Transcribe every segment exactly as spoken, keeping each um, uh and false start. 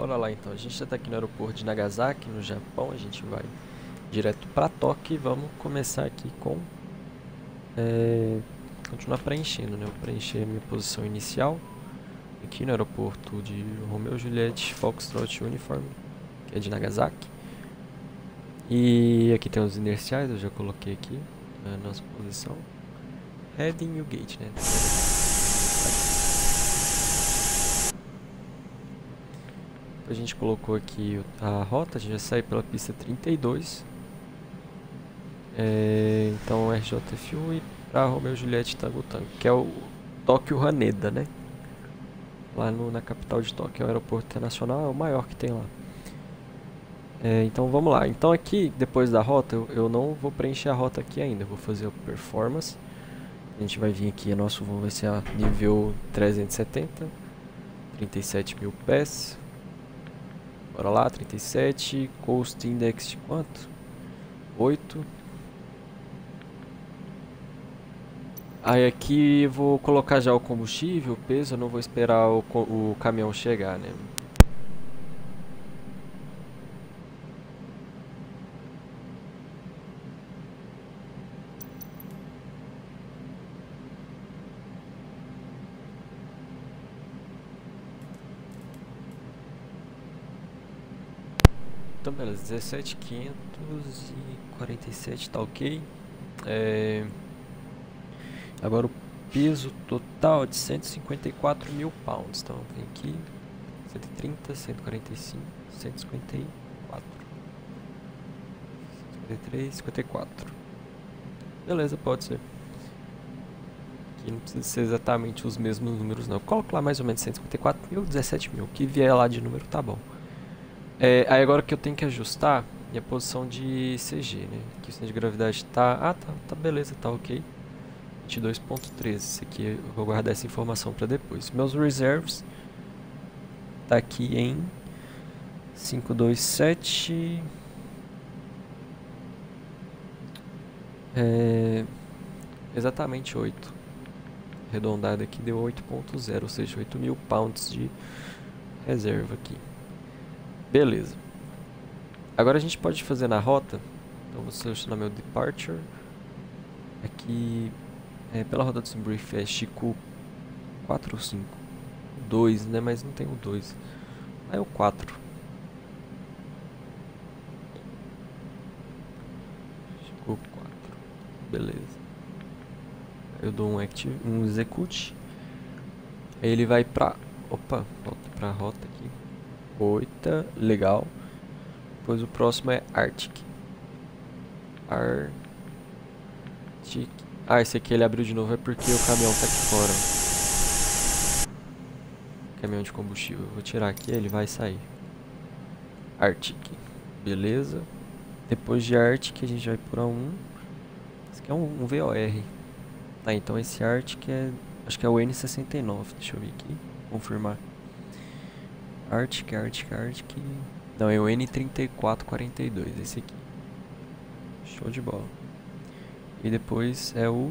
Bora lá então, a gente já está aqui no aeroporto de Nagasaki, no Japão. A gente vai direto para Tóquio e vamos começar aqui com... É, continuar preenchendo, né? Eu preencher a minha posição inicial aqui no aeroporto de Romeo Juliette Foxtrot Uniform, que é de Nagasaki. E aqui tem os inerciais, eu já coloquei aqui a nossa posição. Heading e o gate, né? A gente colocou aqui a rota, a gente vai sair pela pista trinta e dois. É, então R J F U e para Romeo Juliette Tango Tango, que é o Tóquio Haneda, né? Lá no, na capital de Tóquio, é o aeroporto internacional, é o maior que tem lá. É, então vamos lá. Então aqui, depois da rota, eu, eu não vou preencher a rota aqui ainda, eu vou fazer o performance. A gente vai vir aqui, nosso voo vai ser a nível trezentos e setenta, trinta e sete mil pés. Bora lá, trinta e sete, Coast Index de quanto? oito. Aí aqui eu vou colocar já o combustível, o peso, eu não vou esperar o, o caminhão chegar, né? Então beleza, dezessete mil quinhentos e quarenta e sete tá ok. É... Agora o peso total é de cento e cinquenta e quatro mil pounds. Então vem aqui, cento e trinta, cento e quarenta e cinco, cento e cinquenta e quatro. cinquenta e três, cinquenta e quatro. Beleza, pode ser. Aqui não precisa ser exatamente os mesmos números não. Eu coloco lá mais ou menos cento e cinquenta e quatro mil, dezessete mil. O que vier lá de número tá bom. É, aí agora que eu tenho que ajustar minha posição de C G, né? Aqui o centro de gravidade tá... Ah, tá, tá beleza, tá ok. vinte e dois ponto treze. Isso aqui eu vou guardar essa informação para depois. Meus reserves tá aqui em quinhentos e vinte e sete. É, exatamente oito. Arredondado aqui deu oito ponto zero, ou seja, oito mil pounds de reserva aqui. Beleza. Agora a gente pode fazer na rota. Então vou selecionar meu departure. Aqui é, pela rota do Simbrief é Shiku quatro ou cinco? dois, né? Mas não tem o dois. Aí é o quatro. Shiku quatro. Beleza. Eu dou um, active, um execute. Aí ele vai pra... Opa, volta pra rota aqui. oito, legal. Depois o próximo é Arctic. Arctic. Ah, esse aqui ele abriu de novo é porque o caminhão tá aqui fora. Caminhão de combustível. Eu vou tirar aqui, ele vai sair. Arctic. Beleza. Depois de Arctic a gente vai por A um. Esse aqui é um, um V O R. Tá, então esse Arctic é... Acho que é o N sessenta e nove. Deixa eu ver aqui. Confirmar. Arctic, Arctic, Arctic... Não, é o N trinta e quatro quarenta e dois, esse aqui. Show de bola. E depois é o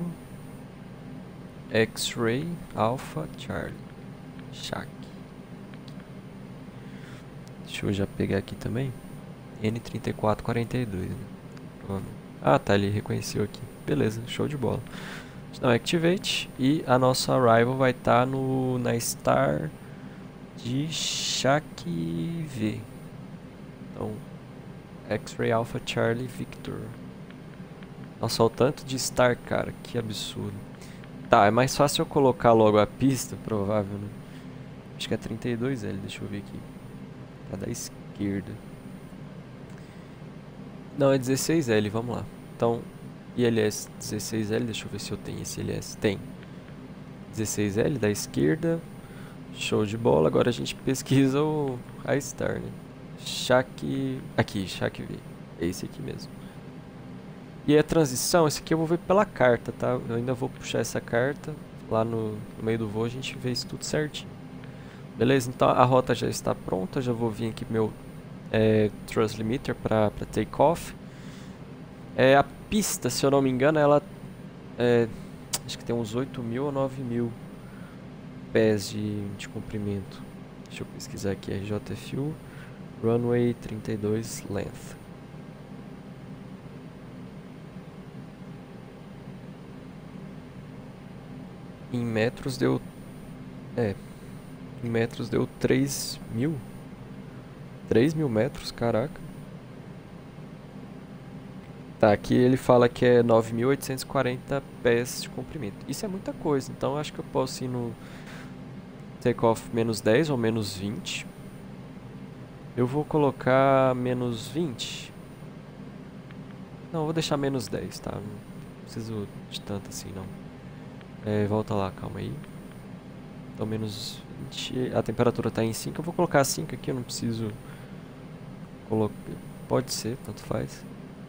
X-Ray Alpha Charlie. Shaq. Deixa eu já pegar aqui também. N trinta e quatro quarenta e dois, né? Ah, tá, ele reconheceu aqui. Beleza, show de bola. Então, Activate. E a nossa Arrival vai estar tá no, na Star de Shaq V. Então, X-Ray Alpha Charlie Victor. Nossa, o tanto de Star, cara, que absurdo. Tá, é mais fácil eu colocar logo a pista, provável, né? Acho que é trinta e dois L, deixa eu ver aqui. Tá da esquerda. Não, é dezesseis L, vamos lá. Então, I L S dezesseis L, deixa eu ver se eu tenho esse I L S. Tem. dezesseis L da esquerda. Show de bola, agora a gente pesquisa o, a Star, né? Shaq... Aqui, Shaq V. É esse aqui mesmo. E a transição, esse aqui eu vou ver pela carta, tá? Eu ainda vou puxar essa carta. Lá no, no meio do voo a gente vê isso tudo certinho. Beleza? Então a rota já está pronta. Já vou vir aqui meu é, Thrust Limiter para take off. É, a pista, se eu não me engano, ela... É, acho que tem uns oito mil ou nove mil pés de, de comprimento. Deixa eu pesquisar aqui, R J F U, runway trinta e dois length. Em metros deu... É, em metros deu três mil. três mil metros, caraca. Tá, aqui ele fala que é nove mil oitocentos e quarenta pés de comprimento. Isso é muita coisa, então eu acho que eu posso ir no takeoff menos dez ou menos vinte. Eu vou colocar menos vinte. Não, eu vou deixar menos dez, tá? Não preciso de tanto assim, não. É, volta lá, calma aí. Então, menos vinte. A temperatura tá em cinco. Eu vou colocar cinco aqui, eu não preciso colocar. Pode ser, tanto faz.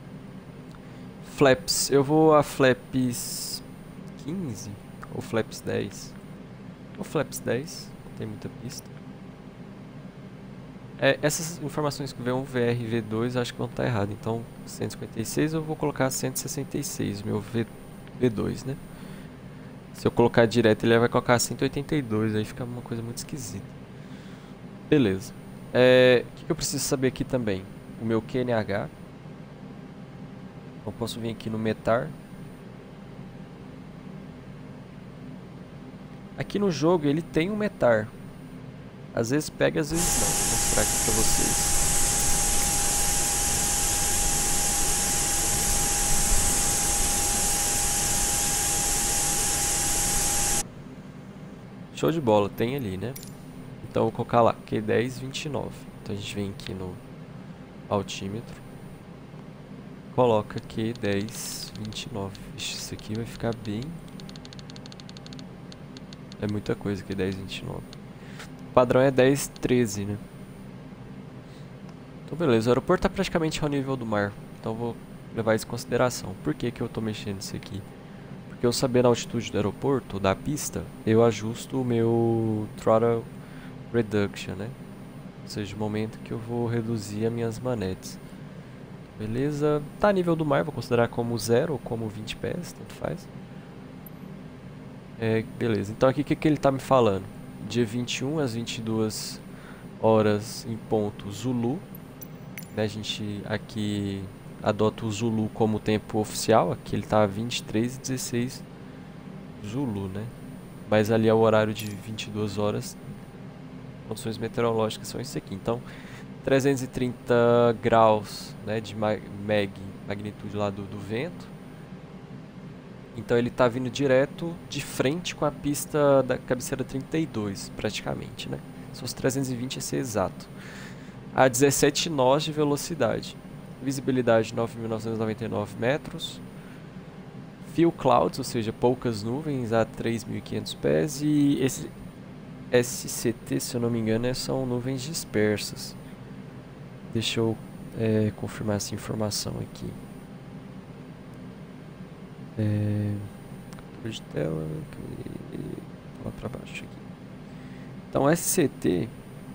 Flaps. Eu vou a flaps quinze ou flaps dez. Ou flaps dez. Não tem muita pista. É, essas informações que V um, V R e V dois acho que vão estar erradas. Então, cento e cinquenta e seis eu vou colocar cento e sessenta e seis, meu v, V2, né? Se eu colocar direto, ele vai colocar cento e oitenta e dois, aí fica uma coisa muito esquisita. Beleza. É, o que, que eu preciso saber aqui também? O meu Q N H. Eu posso vir aqui no METAR. Aqui no jogo ele tem um METAR. Às vezes pega, às vezes não. Vou mostrar aqui pra vocês. Show de bola, tem ali, né? Então eu vou colocar lá, Q dez vinte e nove. Então a gente vem aqui no altímetro. Coloca Q dez vinte e nove. Vixe, isso aqui vai ficar bem... É muita coisa, Q dez vinte e nove. O padrão é dez treze, né? Então beleza, o aeroporto está praticamente ao nível do mar. Então eu vou levar isso em consideração. Por que que eu estou mexendo isso aqui? Porque eu sabendo a altitude do aeroporto, da pista, eu ajusto o meu throttle reduction, né? Ou seja, o momento que eu vou reduzir as minhas manetes. Beleza, tá a nível do mar, vou considerar como zero ou como vinte pés, tanto faz. É, beleza, então aqui o que, que ele tá me falando? Dia vinte e um às vinte e duas horas em ponto Zulu, né? A gente aqui adota o Zulu como tempo oficial, aqui ele tá vinte e três e dezesseis Zulu, né? Mas ali é o horário de vinte e duas horas, condições meteorológicas são isso aqui, então trezentos e trinta graus, né, de mag, magnitude lá do, do vento. Então ele está vindo direto de frente com a pista da cabeceira trinta e dois, praticamente, né? Se fosse trezentos e vinte ia ser exato. A dezessete nós de velocidade. Visibilidade nove mil novecentos e noventa e nove metros. Few clouds, ou seja, poucas nuvens a três mil e quinhentos pés. E esse S C T, se eu não me engano, são nuvens dispersas. Deixa eu é, confirmar essa informação aqui. É, captura de tela, lá para baixo aqui. Então S C T,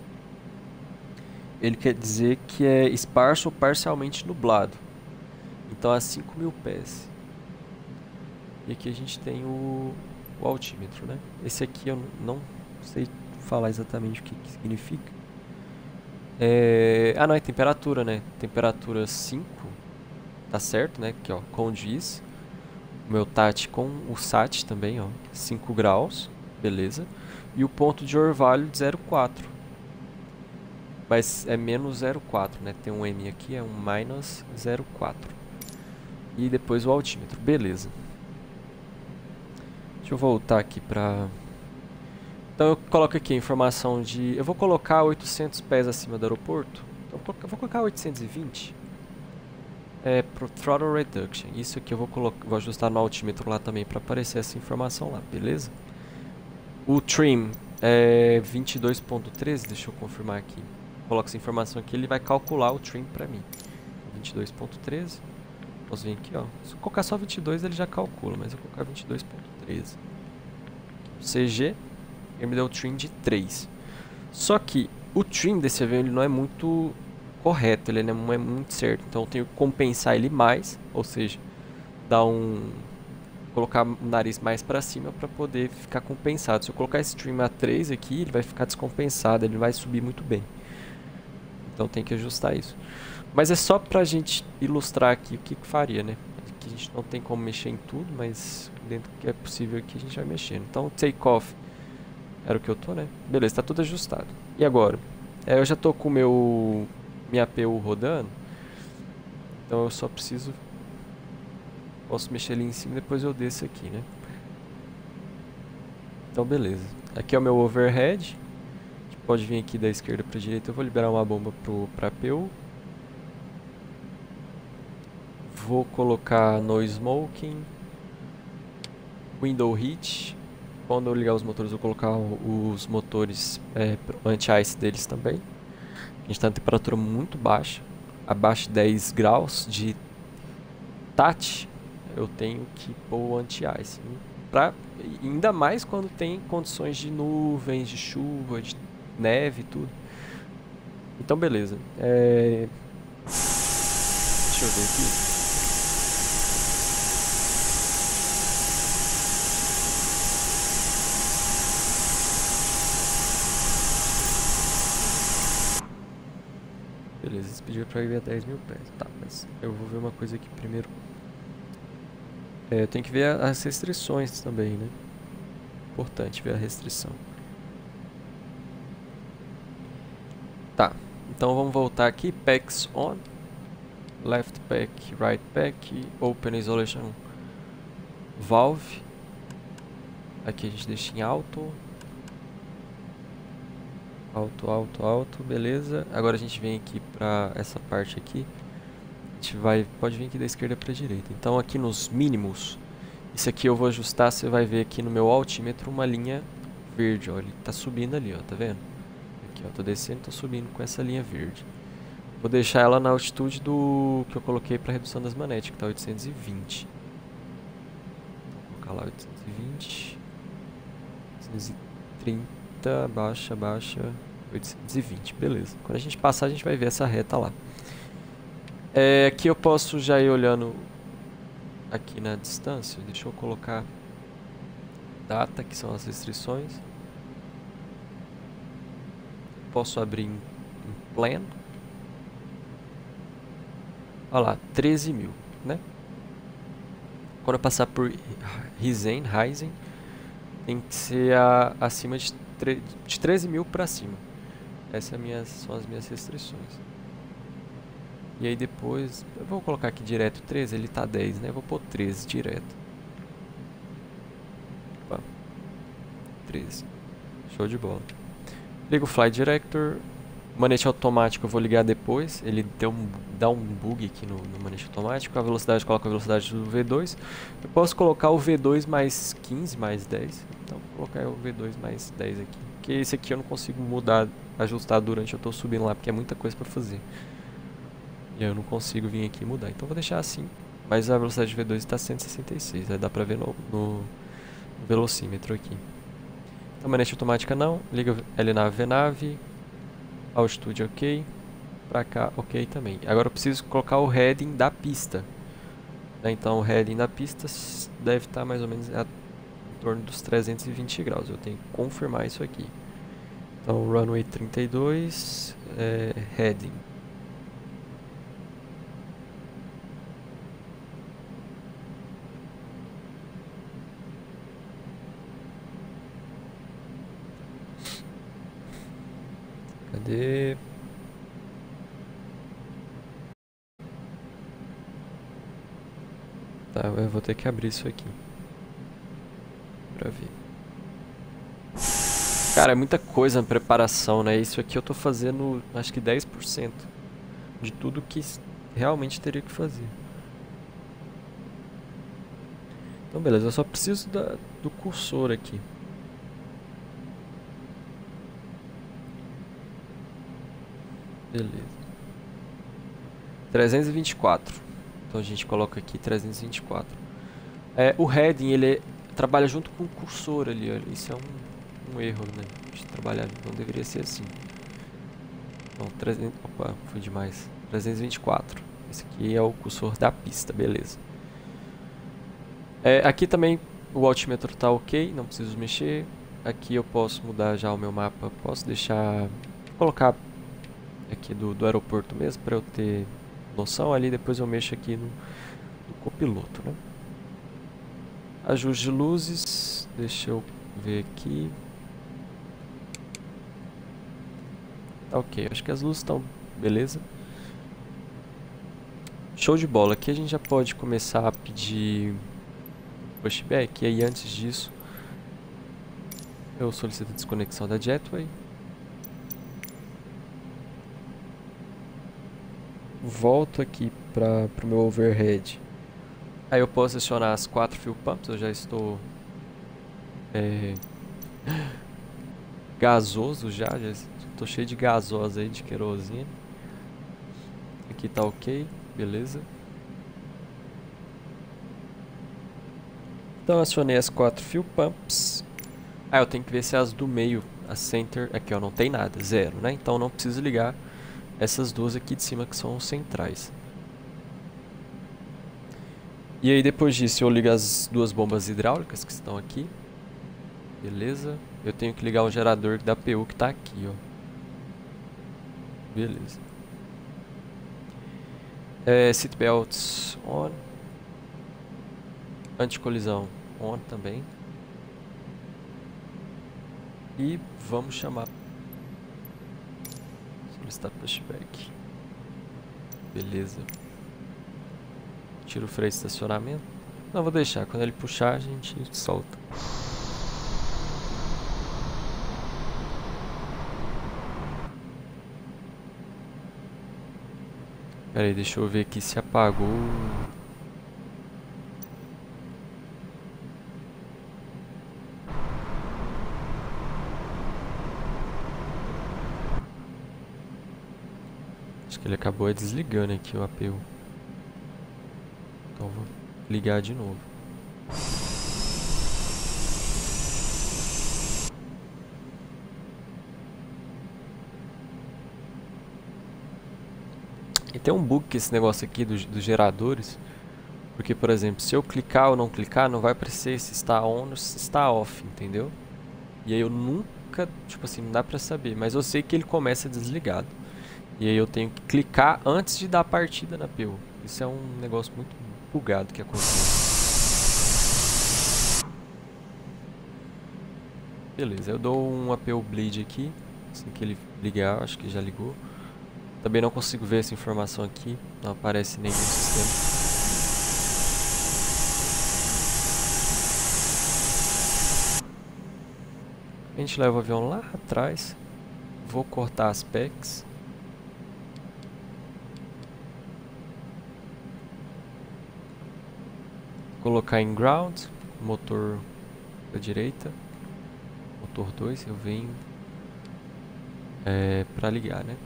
ele quer dizer que é esparso ou parcialmente nublado. Então a cinco mil pés. E aqui a gente tem o, o altímetro, né? Esse aqui eu não sei falar exatamente o que, que significa. É, ah não, é temperatura, né? Temperatura cinco, tá certo, né? Aqui ó, condiz. O meu T A T com o S A T também, ó, cinco graus, beleza. E o ponto de orvalho de zero vírgula quatro. Mas é menos zero vírgula quatro, né? Tem um M aqui, é um minus zero vírgula quatro. E depois o altímetro, beleza. Deixa eu voltar aqui pra... Então eu coloco aqui a informação de... Eu vou colocar oitocentos pés acima do aeroporto. Então eu vou colocar oitocentos e vinte. É pro throttle reduction. Isso aqui eu vou, colocar, vou ajustar no altímetro lá também para aparecer essa informação lá, beleza? O trim é vinte e dois ponto treze, deixa eu confirmar aqui. Coloco essa informação aqui, ele vai calcular o trim para mim. vinte e dois ponto treze. Posso vir aqui, ó. Se eu colocar só vinte e dois, ele já calcula, mas eu vou colocar vinte e dois ponto treze. C G, ele me deu o trim de três. Só que o trim desse avião ele não é muito correto, ele não é muito certo, então eu tenho que compensar ele mais, ou seja, dar um colocar o nariz mais para cima para poder ficar compensado. Se eu colocar esse trim a três aqui, ele vai ficar descompensado, ele vai subir muito bem. Então tem que ajustar isso. Mas é só pra gente ilustrar aqui o que, que faria, né? Aqui a gente não tem como mexer em tudo, mas dentro do que é possível aqui a gente vai mexendo. Então take off era o que eu tô, né? Beleza, tá tudo ajustado. E agora? É, eu já tô com o meu minha A P U rodando. Então eu só preciso... Posso mexer ali em cima e depois eu desço aqui, né? Então beleza. Aqui é o meu overhead. A gente pode vir aqui da esquerda para a direita. Eu vou liberar uma bomba para A P U. Vou colocar no smoking. Window heat. Quando eu ligar os motores, eu vou colocar os motores é, anti-ice deles também. A gente está em temperatura muito baixa. Abaixo de dez graus de T A T. Eu tenho que pôr o anti-ice. Pra, ainda mais quando tem condições de nuvens, de chuva, de neve e tudo. Então beleza. É... Deixa eu ver aqui. Beleza, esse pediu pra ir a dez mil pés. Tá, mas eu vou ver uma coisa aqui primeiro. É, eu tenho que ver as restrições também, né? Importante ver a restrição. Tá, então vamos voltar aqui. Packs on. Left pack, right pack. Open isolation valve. Aqui a gente deixa em alto. Alto, alto, alto, beleza. Agora a gente vem aqui pra essa parte aqui. A gente vai, pode vir aqui da esquerda para a direita. Então aqui nos mínimos, isso aqui eu vou ajustar, você vai ver aqui no meu altímetro uma linha verde, ó, ele tá subindo ali, ó, tá vendo? Aqui, ó, tô descendo, tô subindo com essa linha verde. Vou deixar ela na altitude do que eu coloquei para redução das manetes, que tá oitocentos e vinte. Vou colocar lá oitocentos e vinte. oitocentos e trinta, baixa, baixa, oitocentos e vinte, beleza. Quando a gente passar, a gente vai ver essa reta lá. É, aqui eu posso já ir olhando aqui na distância. Deixa eu colocar data, que são as restrições. Posso abrir em, em pleno. Olha lá, treze mil, né? Quando eu passar por Ryzen, Ryzen tem que ser a, acima de, de treze mil para cima. Essas minhas, são as minhas restrições. E aí depois, eu vou colocar aqui direto treze, ele tá dez, né? Eu vou pôr treze direto. Opa. treze. Show de bola. Ligo o Fly Director. Manete automático eu vou ligar depois. Ele deu um, dá um bug aqui no, no manete automático. A velocidade, coloca a velocidade do V dois. Eu posso colocar o V dois mais quinze, mais dez. Então vou colocar o V dois mais dez aqui. Porque esse aqui eu não consigo mudar, ajustar durante eu tô subindo lá, porque é muita coisa pra fazer. E eu não consigo vir aqui e mudar. Então vou deixar assim. Mas a velocidade de V dois está cento e sessenta e seis. Aí dá pra ver no, no, no velocímetro aqui. Então manete automática não. Liga L nave V nave. Altitude ok. Pra cá ok também. Agora eu preciso colocar o heading da pista. Né? Então o heading da pista deve estar mais ou menos a, em torno dos trezentos e vinte graus. Eu tenho que confirmar isso aqui. Então runway trinta e dois. É, heading. Cadê? Tá, eu vou ter que abrir isso aqui pra ver. Cara, é muita coisa na preparação, né? Isso aqui eu tô fazendo, acho que dez por cento de tudo que realmente teria que fazer. Então beleza, eu só preciso da, do cursor aqui. Beleza. trezentos e vinte e quatro. Então a gente coloca aqui trezentos e vinte e quatro. É, o heading, ele é, trabalha junto com o cursor ali, olha. Isso é um, um erro, né? De trabalhar, não deveria ser assim. Então, trezentos, opa, foi demais. trezentos e vinte e quatro. Esse aqui é o cursor da pista, beleza. É, aqui também o altímetro tá ok, não preciso mexer. Aqui eu posso mudar já o meu mapa, posso deixar, colocar aqui do, do aeroporto mesmo, para eu ter noção ali, depois eu mexo aqui no, no copiloto, né? Ajuste de luzes, deixa eu ver aqui. Tá ok, acho que as luzes estão beleza. Show de bola, aqui a gente já pode começar a pedir pushback, e aí antes disso eu solicito a desconexão da Jetway. Volto aqui para o meu overhead. Aí eu posso acionar as quatro fuel pumps, eu já estou é, gasoso já, já estou cheio de gasosa aí, de querosene. Aqui tá ok, beleza. Então acionei as quatro fuel pumps. Ah, eu tenho que ver se as do meio, a center, aqui ó, não tem nada, zero, né? Então não preciso ligar essas duas aqui de cima que são os centrais. E aí depois disso eu ligo as duas bombas hidráulicas que estão aqui. Beleza. Eu tenho que ligar o gerador da P U que está aqui, ó. Beleza. É, seatbelts on. Anticolisão on também. E vamos chamar. Solicitar pushback. Beleza. Tira o freio de estacionamento. Não, vou deixar. Quando ele puxar, a gente solta. Pera aí, deixa eu ver aqui se apagou. Acho que ele acabou desligando aqui o A P U. Então vou ligar de novo. E tem um bug com esse negócio aqui dos, dos geradores. Porque, por exemplo, se eu clicar ou não clicar, não vai aparecer se está on ou se está off, entendeu? E aí eu nunca, tipo assim, não dá pra saber. Mas eu sei que ele começa desligado. E aí eu tenho que clicar antes de dar partida na P U. Isso é um negócio muito bugado que acontece. Beleza, eu dou um A P U bleed aqui. Assim que ele ligar, acho que já ligou. Também não consigo ver essa informação aqui. Não aparece nem no sistema. A gente leva o avião lá atrás. Vou cortar as packs. Colocar em ground. Motor da direita. Motor dois. Eu venho é, para ligar, né?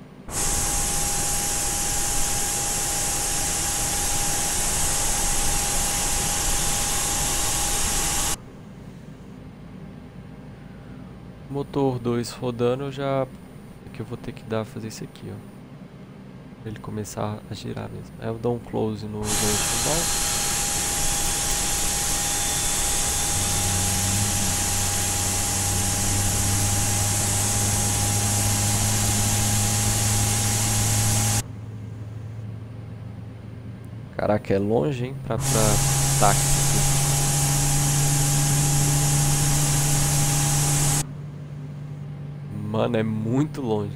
Motor dois rodando, eu já é que eu vou ter que dar fazer isso aqui, ó, pra ele começar a girar mesmo. Aí eu dou um close no ball. Caraca, é longe, hein, pra, pra táxi. Mano, é muito longe.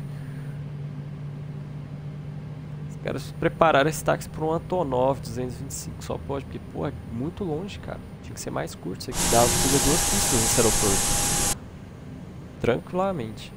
Os caras prepararam esse táxi para um Antonov duzentos e vinte e cinco, só pode, porque, pô, é muito longe, cara. Tinha que ser mais curto isso aqui. Dá pra fazer duas pistas nesse aeroporto. Tranquilamente.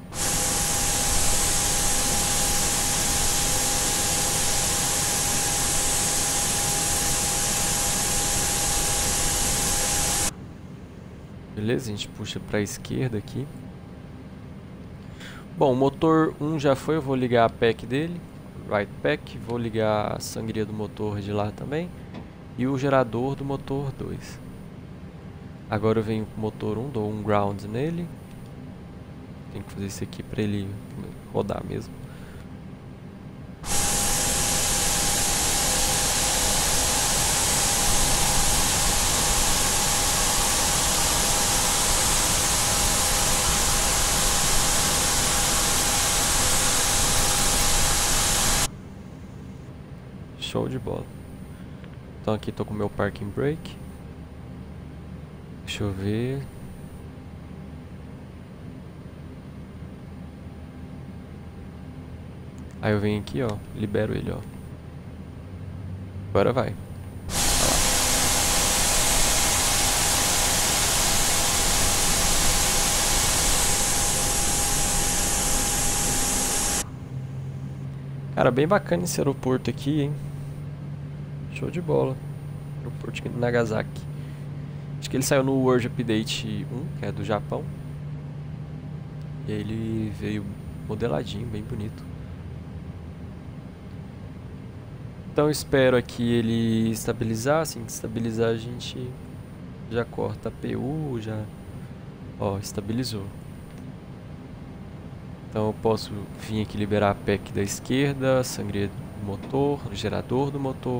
Beleza, a gente puxa para a esquerda aqui. Bom, o motor um já foi, eu vou ligar a pack dele, right pack, vou ligar a sangria do motor de lá também e o gerador do motor dois. Agora eu venho com o motor um, dou um ground nele. Tem que fazer isso aqui para ele rodar mesmo. Show de bola. Então aqui tô com o meu parking brake. Deixa eu ver. Aí eu venho aqui, ó, libero ele, ó. Agora vai. Cara, bem bacana esse aeroporto aqui, hein? Show de bola. Aeroporto aqui de Nagasaki. Acho que ele saiu no World Update um, que é do Japão. E ele veio modeladinho, bem bonito. Então eu espero aqui ele estabilizar. Assim que estabilizar a gente já corta a P U, já... Ó, estabilizou. Então eu posso vir aqui liberar a P E C da esquerda, sangria do motor, gerador do motor.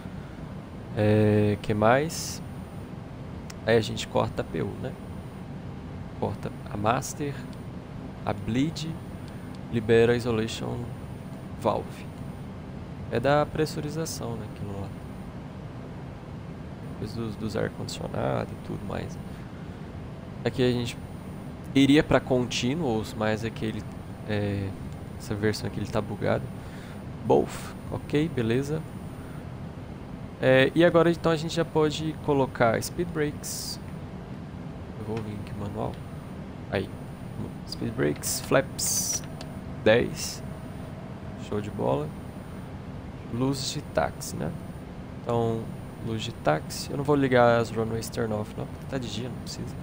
É, que mais? Aí a gente corta a P U, né? Corta a Master, a Bleed, libera a Isolation Valve. É da pressurização, né? Aquilo lá. Depois dos, dos ar-condicionado e tudo mais. Aqui a gente iria para Continuous, mas aquele, é, essa versão aqui ele tá bugado. Both, ok, beleza. É, e agora então a gente já pode colocar Speed Brakes. Eu vou vir aqui manual. Aí, Speed Brakes, Flaps dez. Show de bola. Luzes de táxi, né? Então, luz de táxi. Eu não vou ligar as runways turn off não, porque tá de dia, não precisa.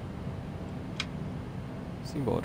Simbora.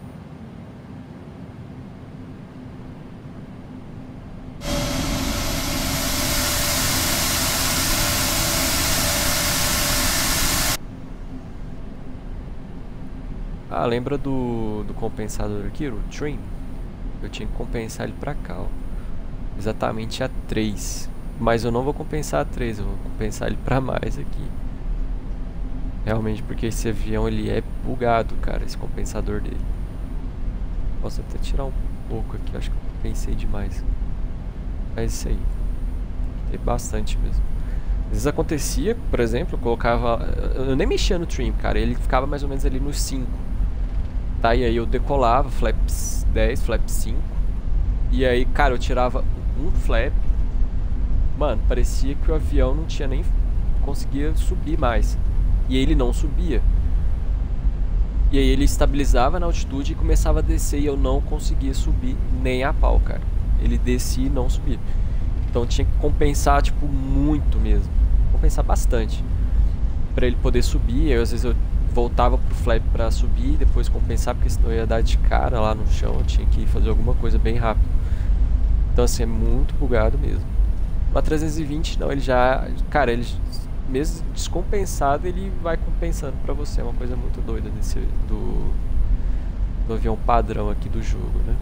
Ah, lembra do, do compensador aqui, o trim? Eu tinha que compensar ele pra cá, ó. Exatamente a três. Mas eu não vou compensar a três, eu vou compensar ele pra mais aqui. Realmente, porque esse avião ele é bugado, cara, esse compensador dele. Posso até tirar um pouco aqui, acho que eu compensei demais. Mas isso aí. Tem bastante mesmo. Às vezes acontecia, por exemplo, eu colocava... Eu nem mexia no trim, cara, ele ficava mais ou menos ali nos cinco. Tá, e aí eu decolava, flaps dez, flaps cinco. E aí, cara, eu tirava um flap. Mano, parecia que o avião não tinha nem... conseguia subir mais. E aí ele não subia. E aí ele estabilizava na altitude e começava a descer e eu não conseguia subir nem a pau, cara. Ele descia e não subia. Então tinha que compensar, tipo, muito mesmo. Compensar bastante. Pra ele poder subir. Aí às vezes eu voltava pro flap pra subir e depois compensar, porque senão eu ia dar de cara lá no chão. Eu tinha que fazer alguma coisa bem rápido. Então assim, é muito bugado mesmo. O A trezentos e vinte não, ele já... Cara, ele... mesmo descompensado, ele vai compensando pra você. É uma coisa muito doida desse, do, do avião padrão aqui do jogo, né?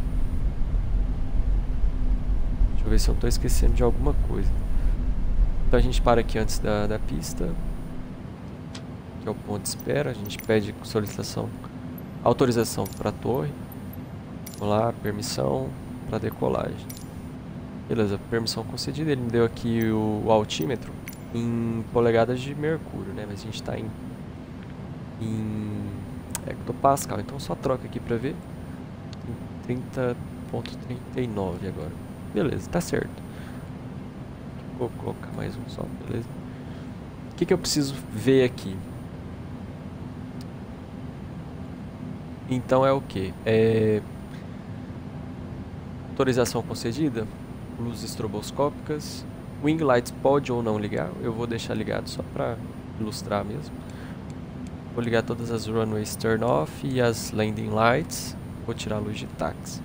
Deixa eu ver se eu não tô esquecendo de alguma coisa. Então a gente para aqui antes da, da pista, que é o ponto de espera. A gente pede solicitação, autorização para a torre. Vamos lá, permissão para decolagem. Beleza, permissão concedida. Ele me deu aqui o, o altímetro em polegadas de mercúrio, né? Mas a gente está em, em hectopascal, então só troca aqui para ver. trinta ponto trinta e nove agora. Beleza, tá certo. Vou colocar mais um só, beleza. O que que eu preciso ver aqui? Então é o que? É... autorização concedida, luzes estroboscópicas. Wing lights pode ou não ligar, eu vou deixar ligado só para ilustrar mesmo. Vou ligar todas as runways turn off e as landing lights. Vou tirar a luz de táxi.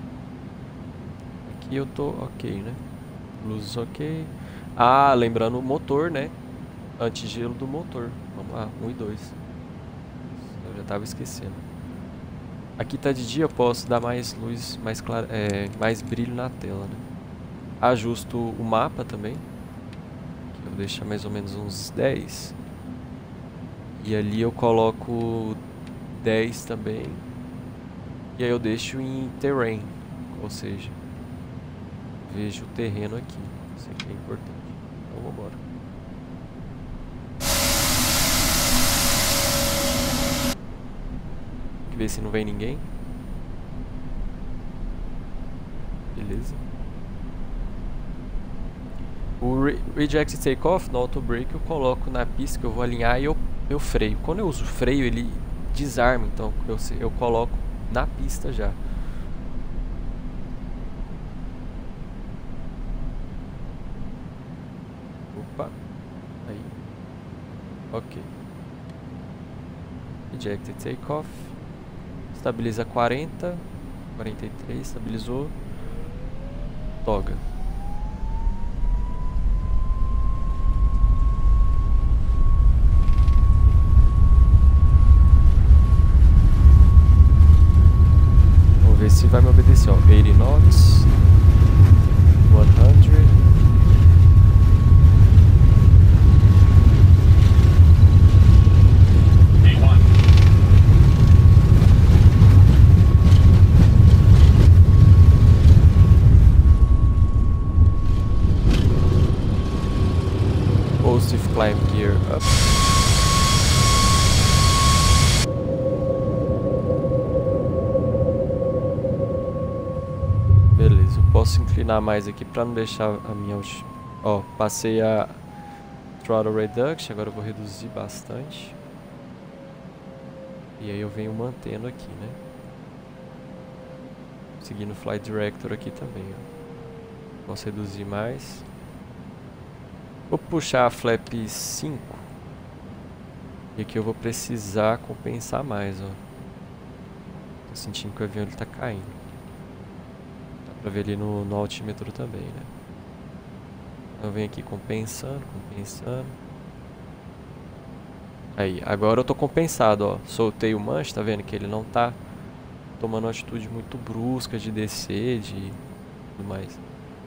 Aqui eu tô ok, né? Luzes ok. Ah, lembrando o motor, né? Antigelo do motor. Vamos lá, um e dois. Eu já tava esquecendo. Aqui tá de dia, eu posso dar mais luz, mais, clara, é, mais brilho na tela, né? Ajusto o mapa também. Eu vou deixar mais ou menos uns dez. E ali eu coloco dez também. E aí eu deixo em terrain. Ou seja, vejo o terreno aqui. Isso aqui é importante. Então vambora. Tem que ver se não vem ninguém. Beleza. O re Reject Takeoff no Auto Brake eu coloco na pista que eu vou alinhar e eu, eu freio. Quando eu uso freio ele desarma, então eu, eu coloco na pista já. Opa, aí, ok. Eject Takeoff, estabiliza quarenta, quarenta e três, estabilizou, toga. Vamos ver se vai me obedecer, ó, oitenta knots, cem. Positive climb gear up. Beleza, eu posso inclinar mais aqui para não deixar a minha... Ó, passei a Throttle Reduction, agora eu vou reduzir bastante. E aí eu venho mantendo aqui, né? Seguindo o Flight Director aqui também, ó. Posso reduzir mais. Vou puxar a flap cinco. E aqui eu vou precisar compensar mais, ó. Tô sentindo que o avião ele tá caindo. Dá pra ver ali no, no altímetro também, né? Então eu venho aqui compensando, compensando. Aí, agora eu tô compensado, ó. Soltei o manche, tá vendo que ele não tá tomando uma atitude muito brusca de descer, de tudo mais.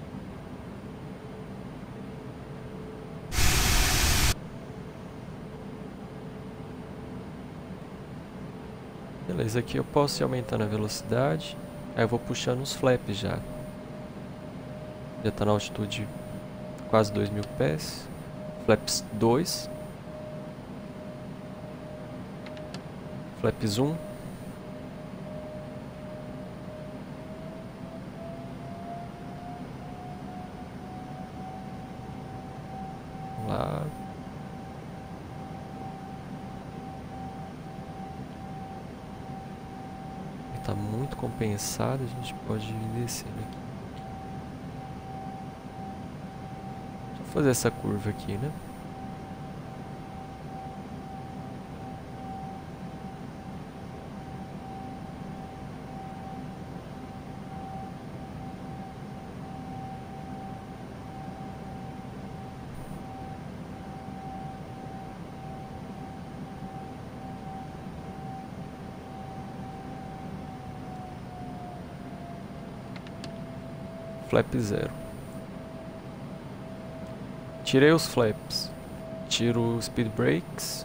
Beleza, aqui eu posso ir aumentando a velocidade. Aí eu vou puxando os flaps já. Já tá na altitude quase dois mil pés. Flaps dois. Flaps um. Vamos lá. Tá muito compensado, a gente pode ir descendo aqui. Deixa eu fazer essa curva aqui, né? Flap zero. Tirei os flaps. Tiro os speed brakes.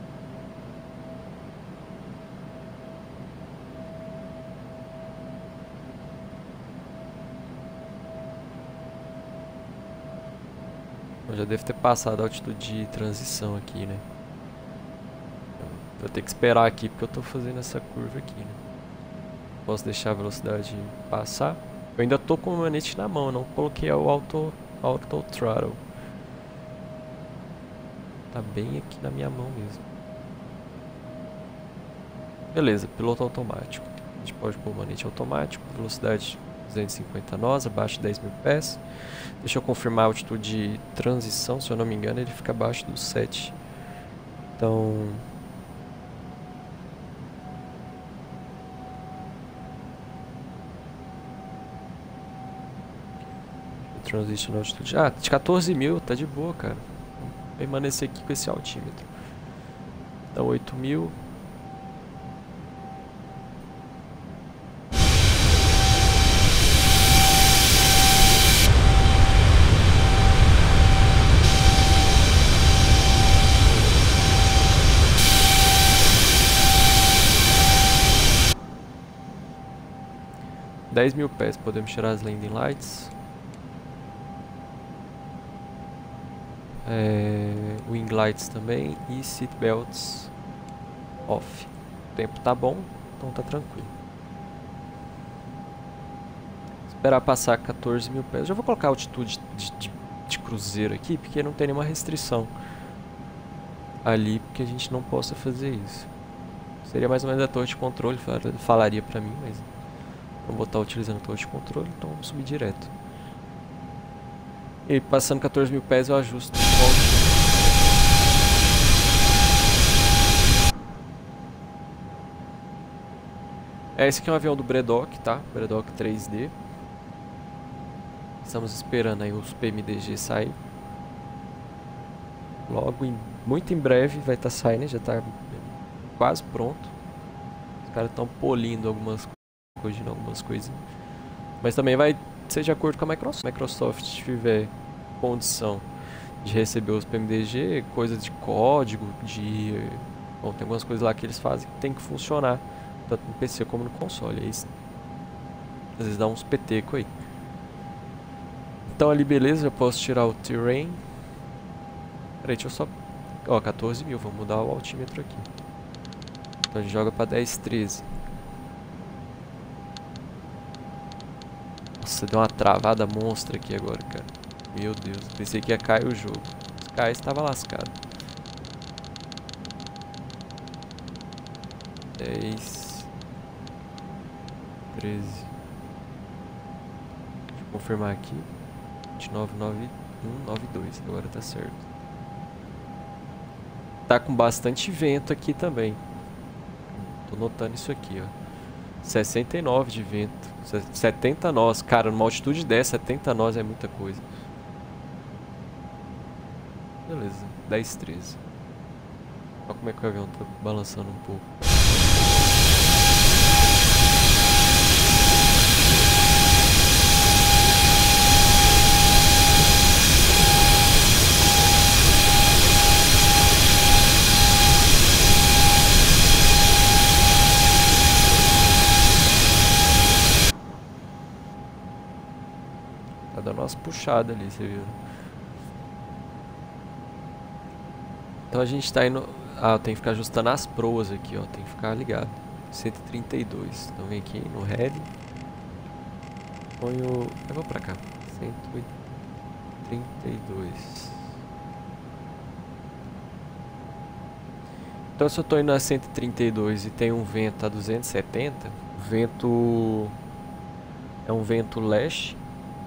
Eu já devo ter passado a altitude de transição aqui, né? Vou ter que esperar aqui porque eu tô fazendo essa curva aqui, né? Posso deixar a velocidade passar. Eu ainda tô com o manete na mão, não coloquei o auto, auto throttle. Tá bem aqui na minha mão mesmo. Beleza, piloto automático. A gente pode pôr o manete automático, velocidade duzentos e cinquenta nós, abaixo de dez mil pés. Deixa eu confirmar a altitude de transição, se eu não me engano ele fica abaixo dos sete. Então... Transition altitude. Ah, de quatorze mil, tá de boa, cara. Vou permanecer aqui com esse altímetro. Então, oito mil. dez mil pés, podemos tirar as landing lights. É, wing lights também e seat belts off. O tempo tá bom, então tá tranquilo. Esperar passar quatorze mil pés. Eu já vou colocar a altitude de, de, de cruzeiro aqui, porque não tem nenhuma restrição ali, porque a gente não possa fazer isso. Seria mais ou menos a torre de controle, falaria pra mim, mas não vou estar utilizando a torre de controle, então vamos subir direto. E passando quatorze mil pés eu ajusto. É, esse aqui é um avião do Bredok, tá? Bredok três D. Estamos esperando aí os P M D G sair. Logo, em, muito em breve vai estar tá saindo, já está quase pronto. Os caras estão polindo algumas coisas, algumas coisinhas. Mas também vai ser de acordo com a Microsoft. Se a Microsoft tiver condição de receber os P M D G, coisa de código, de... Bom, tem algumas coisas lá que eles fazem que tem que funcionar, tanto no P C como no console. Aí, às vezes dá uns peteco aí. Então ali beleza, eu posso tirar o terrain. Peraí, deixa eu só... Ó, quatorze mil, vamos mudar o altímetro aqui. Então a gente joga pra dez, treze. Nossa, deu uma travada monstra aqui agora, cara. Meu Deus, pensei que ia cair o jogo. Se cair, estava lascado. dez, treze. Deixa eu confirmar aqui. vinte e nove, nove um, nove dois. Agora tá certo. Tá com bastante vento aqui também. Tô notando isso aqui, ó. sessenta e nove de vento. setenta nós. Cara, numa altitude dessa, setenta nós é muita coisa. Beleza, dez, treze. Olha como é que o avião tá balançando um pouco. Tá dando umas puxadas ali, você viu? Então a gente tá indo... Ah, eu tenho que ficar ajustando as proas aqui, ó. Tem que ficar ligado. cento e trinta e dois. Então vem aqui no head. Ponho... Eu vou pra cá. cento e trinta e dois. Então se eu tô indo a cento e trinta e dois e tem um vento a duzentos e setenta, o vento... É um vento leste.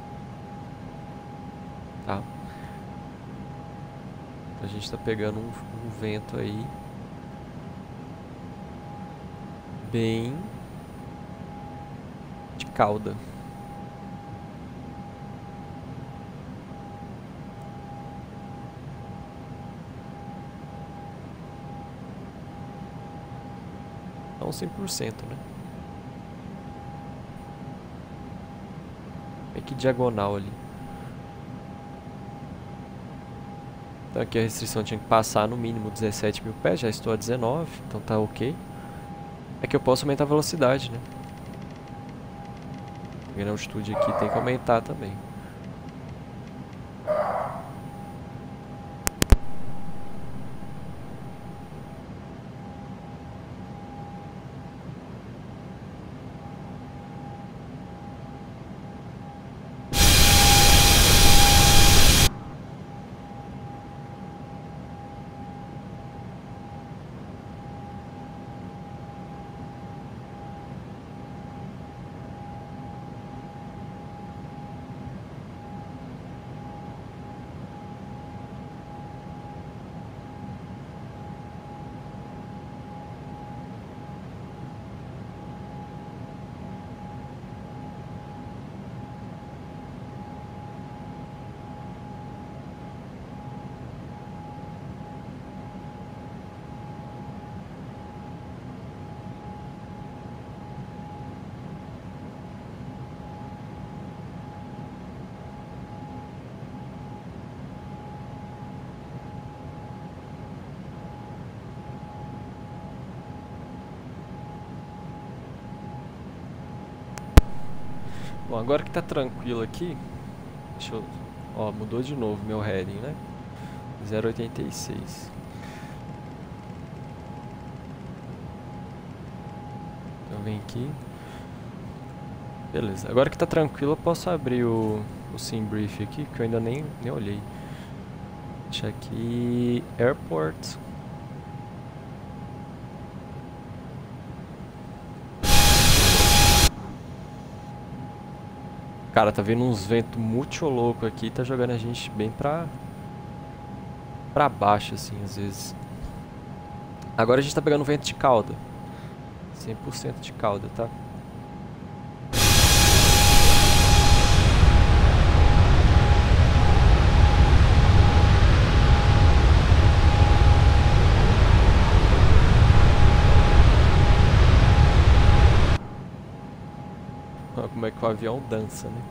Tá? A gente está pegando um, um vento aí bem de cauda. Não cem por cento, né? Meio que diagonal ali. Então aqui a restrição tinha que passar no mínimo dezessete mil pés, já estou a dezenove, então tá ok. É que eu posso aumentar a velocidade, né? Porque na altitude aqui tem que aumentar também. Bom, agora que tá tranquilo aqui, deixa eu... Ó, mudou de novo meu heading, né? zero vírgula oitenta e seis. Eu venho aqui. Beleza. Agora que tá tranquilo, eu posso abrir o, o SimBrief aqui, que eu ainda nem, nem olhei. Deixa aqui... Airport. Cara, tá vendo uns ventos muito louco aqui, tá jogando a gente bem pra... pra baixo, assim, às vezes. Agora a gente tá pegando vento de cauda. cem por cento de cauda, tá? Olha como é que o avião dança, né?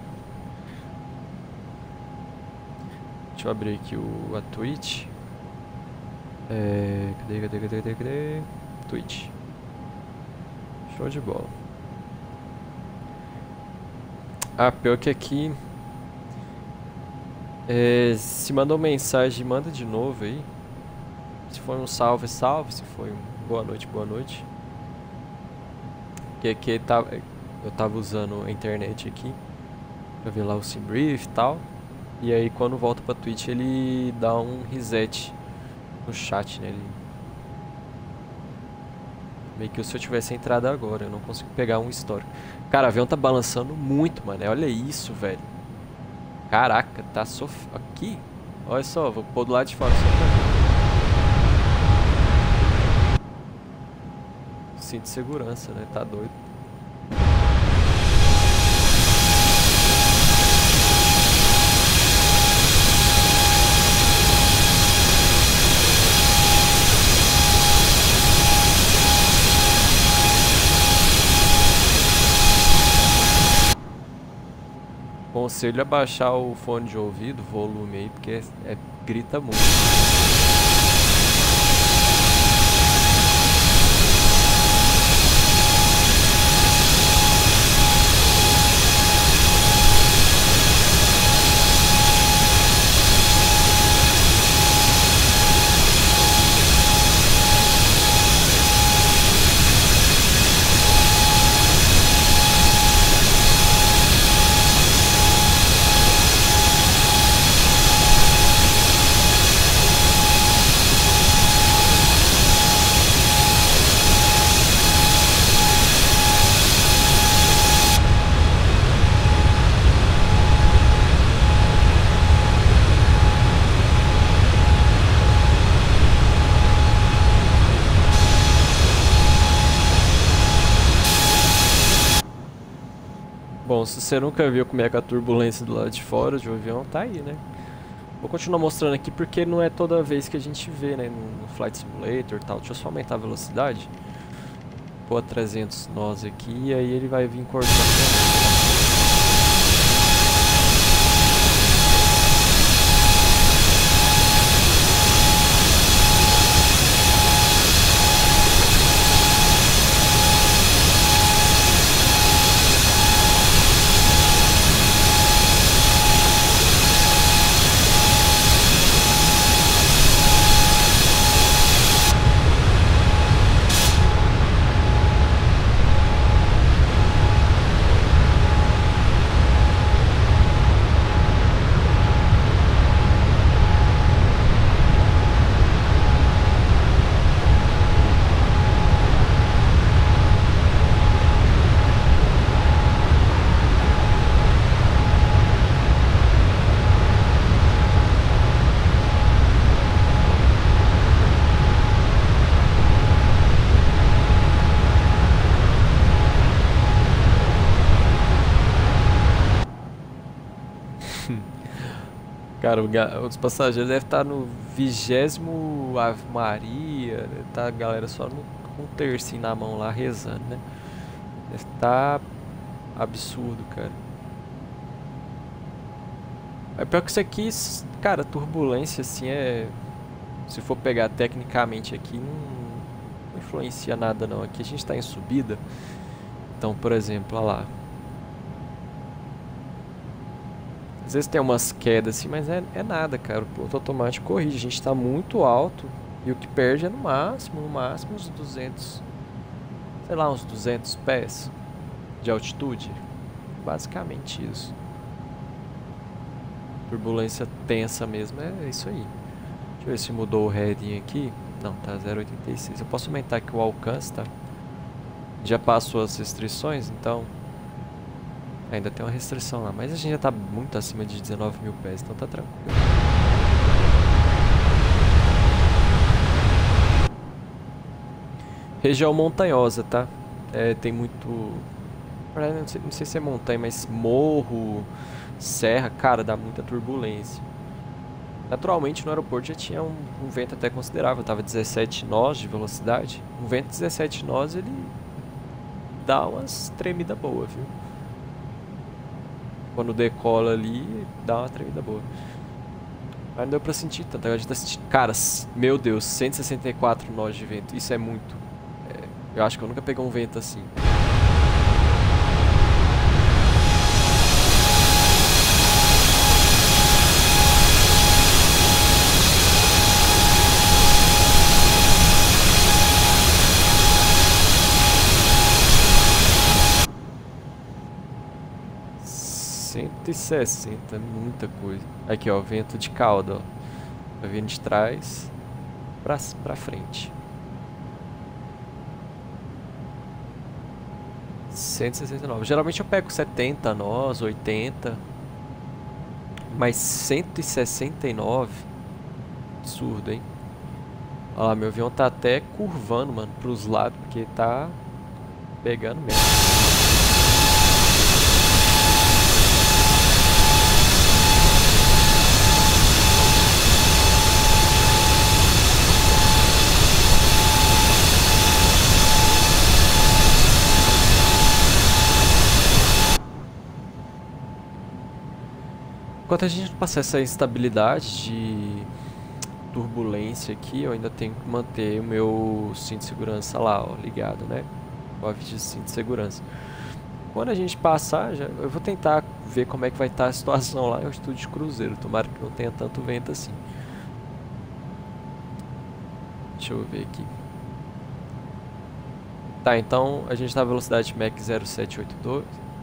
Deixa eu abrir aqui o, a Twitch. É, cadê, cadê, cadê, cadê, cadê? Twitch. Show de bola. Ah, pior que aqui... É, se mandou mensagem, manda de novo aí. Se foi um salve, salve. Se foi um boa noite, boa noite. Que aqui tá, eu tava usando a internet aqui pra ver lá o SimBrief e tal. E aí quando volta pra Twitch ele dá um reset no chat, né? Ele... Meio que se eu tivesse entrado agora, eu não consigo pegar um histórico. Cara, o avião tá balançando muito, mano. Olha isso, velho. Caraca, tá sof... Aqui? Olha só, vou pôr do lado de fora só pra ver. Cinto de segurança, né? Tá doido. Aconselho a baixar o fone de ouvido, o volume aí, porque é, é, grita muito. Bom, se você nunca viu como é que a turbulência do lado de fora de um avião, tá aí, né? Vou continuar mostrando aqui porque não é toda vez que a gente vê, né, no, no Flight Simulator e tal. Deixa eu só aumentar a velocidade. Pôr a trezentos nós aqui e aí ele vai vir cortando. Cara, os passageiros devem estar no vigésimo Ave Maria, deve estar a galera só no, com um tercinho na mão lá rezando, né? Deve estar absurdo, cara. É pior que isso aqui, cara, turbulência assim é... Se for pegar tecnicamente aqui, não, não influencia nada não. Aqui a gente está em subida. Então, por exemplo, olha lá. Às vezes tem umas quedas assim, mas é, é nada, cara. O piloto automático corrige. A gente tá muito alto e o que perde é no máximo, no máximo uns duzentos, sei lá, uns duzentos pés de altitude. Basicamente isso. Turbulência tensa mesmo, é isso aí. Deixa eu ver se mudou o heading aqui. Não, tá zero vírgula oitenta e seis. Eu posso aumentar aqui o alcance, tá? Já passou as restrições, então ainda tem uma restrição lá, mas a gente já tá muito acima de dezenove mil pés, então tá tranquilo. Região montanhosa, tá? É, tem muito... Não sei, não sei se é montanha, mas morro, serra, cara, dá muita turbulência. Naturalmente no aeroporto já tinha um, um vento até considerável, tava dezessete nós de velocidade. Um vento dezessete nós, ele dá umas tremidas boas, viu? Quando decola ali, dá uma tremida boa. Mas não deu pra sentir tanto. Agora a gente tá sentindo... Cara, meu Deus, cento e sessenta e quatro nós de vento. Isso é muito. É, eu acho que eu nunca peguei um vento assim. cento e sessenta, muita coisa. Aqui, ó, vento de cauda, ó. Tá vindo de trás pra, pra frente. cento e sessenta e nove. Geralmente eu pego setenta nós, oitenta. Mas cento e sessenta e nove. Absurdo, hein? Olha lá, meu avião tá até curvando, mano, pros lados, porque tá pegando mesmo. Enquanto a gente passar essa instabilidade de turbulência aqui, eu ainda tenho que manter o meu cinto de segurança lá, ó, ligado, né? O aviso de cinto de segurança. Quando a gente passar, já, eu vou tentar ver como é que vai estar a situação lá em altitude de cruzeiro. Tomara que não tenha tanto vento assim. Deixa eu ver aqui. Tá, então a gente tá na velocidade Mach zero sete oito dois.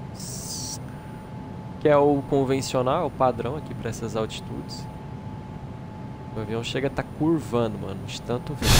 Que é o convencional, o padrão aqui para essas altitudes. O avião chega a estar tá curvando, mano, de tanto vento.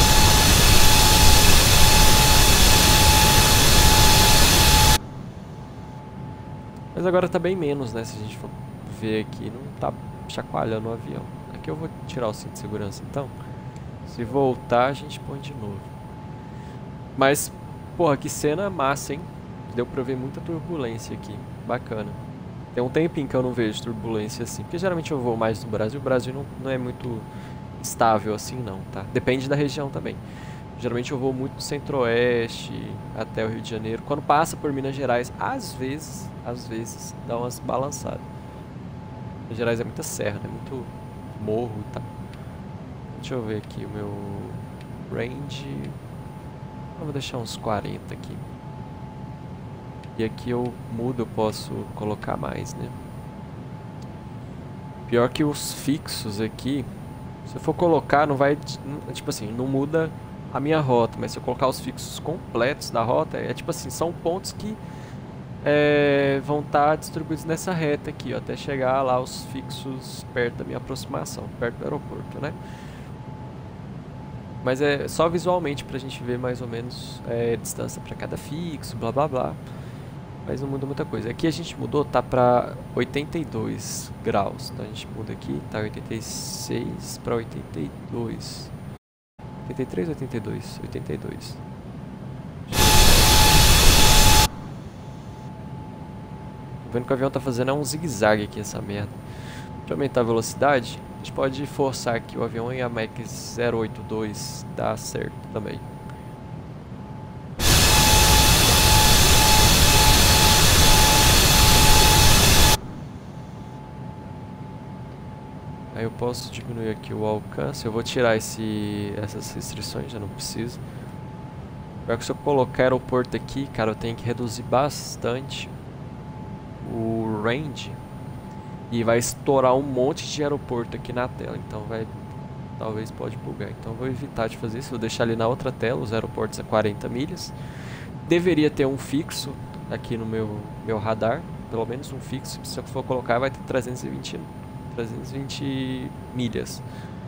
Mas agora tá bem menos, né? Se a gente for ver aqui, não tá chacoalhando o avião. Aqui eu vou tirar o cinto de segurança, então. Se voltar, a gente põe de novo. Mas, porra, que cena massa, hein? Deu pra ver muita turbulência aqui. Bacana. Tem um tempinho que eu não vejo turbulência assim, porque geralmente eu vou mais no Brasil. O Brasil não, não é muito estável assim não, tá? Depende da região também. Geralmente eu vou muito no centro-oeste, até o Rio de Janeiro. Quando passa por Minas Gerais, às vezes, às vezes, dá umas balançadas. Minas Gerais é muita serra, né? Muito morro e tal. Deixa eu ver aqui o meu range. Eu vou deixar uns quarenta aqui. E aqui eu mudo, eu posso colocar mais, né? Pior que os fixos aqui, se eu for colocar, não vai, tipo assim, não muda a minha rota, mas se eu colocar os fixos completos da rota, é tipo assim, são pontos que é, vão estar distribuídos nessa reta aqui, ó, até chegar lá os fixos perto da minha aproximação, perto do aeroporto, né? Mas é só visualmente pra gente ver mais ou menos é, distância para cada fixo, blá blá blá. Mas não muda muita coisa. Aqui a gente mudou, tá pra oitenta e dois graus. Então a gente muda aqui, tá oitenta e seis pra oitenta e dois. oitenta e três ou oitenta e dois? oitenta e dois. Tô vendo que o avião tá fazendo é um zigue-zague aqui, essa merda. Pra aumentar a velocidade, a gente pode forçar aqui o avião em a Mach zero oito dois, dá certo também. Aí eu posso diminuir aqui o alcance. Eu vou tirar esse, essas restrições, já não preciso. Pior que se eu colocar aeroporto aqui, cara, eu tenho que reduzir bastante o range. E vai estourar um monte de aeroporto aqui na tela. Então vai... Talvez pode bugar. Então eu vou evitar de fazer isso. Vou deixar ali na outra tela os aeroportos a quarenta milhas. Deveria ter um fixo aqui no meu, meu radar. Pelo menos um fixo. Se eu for colocar vai ter trezentos e vinte milhas.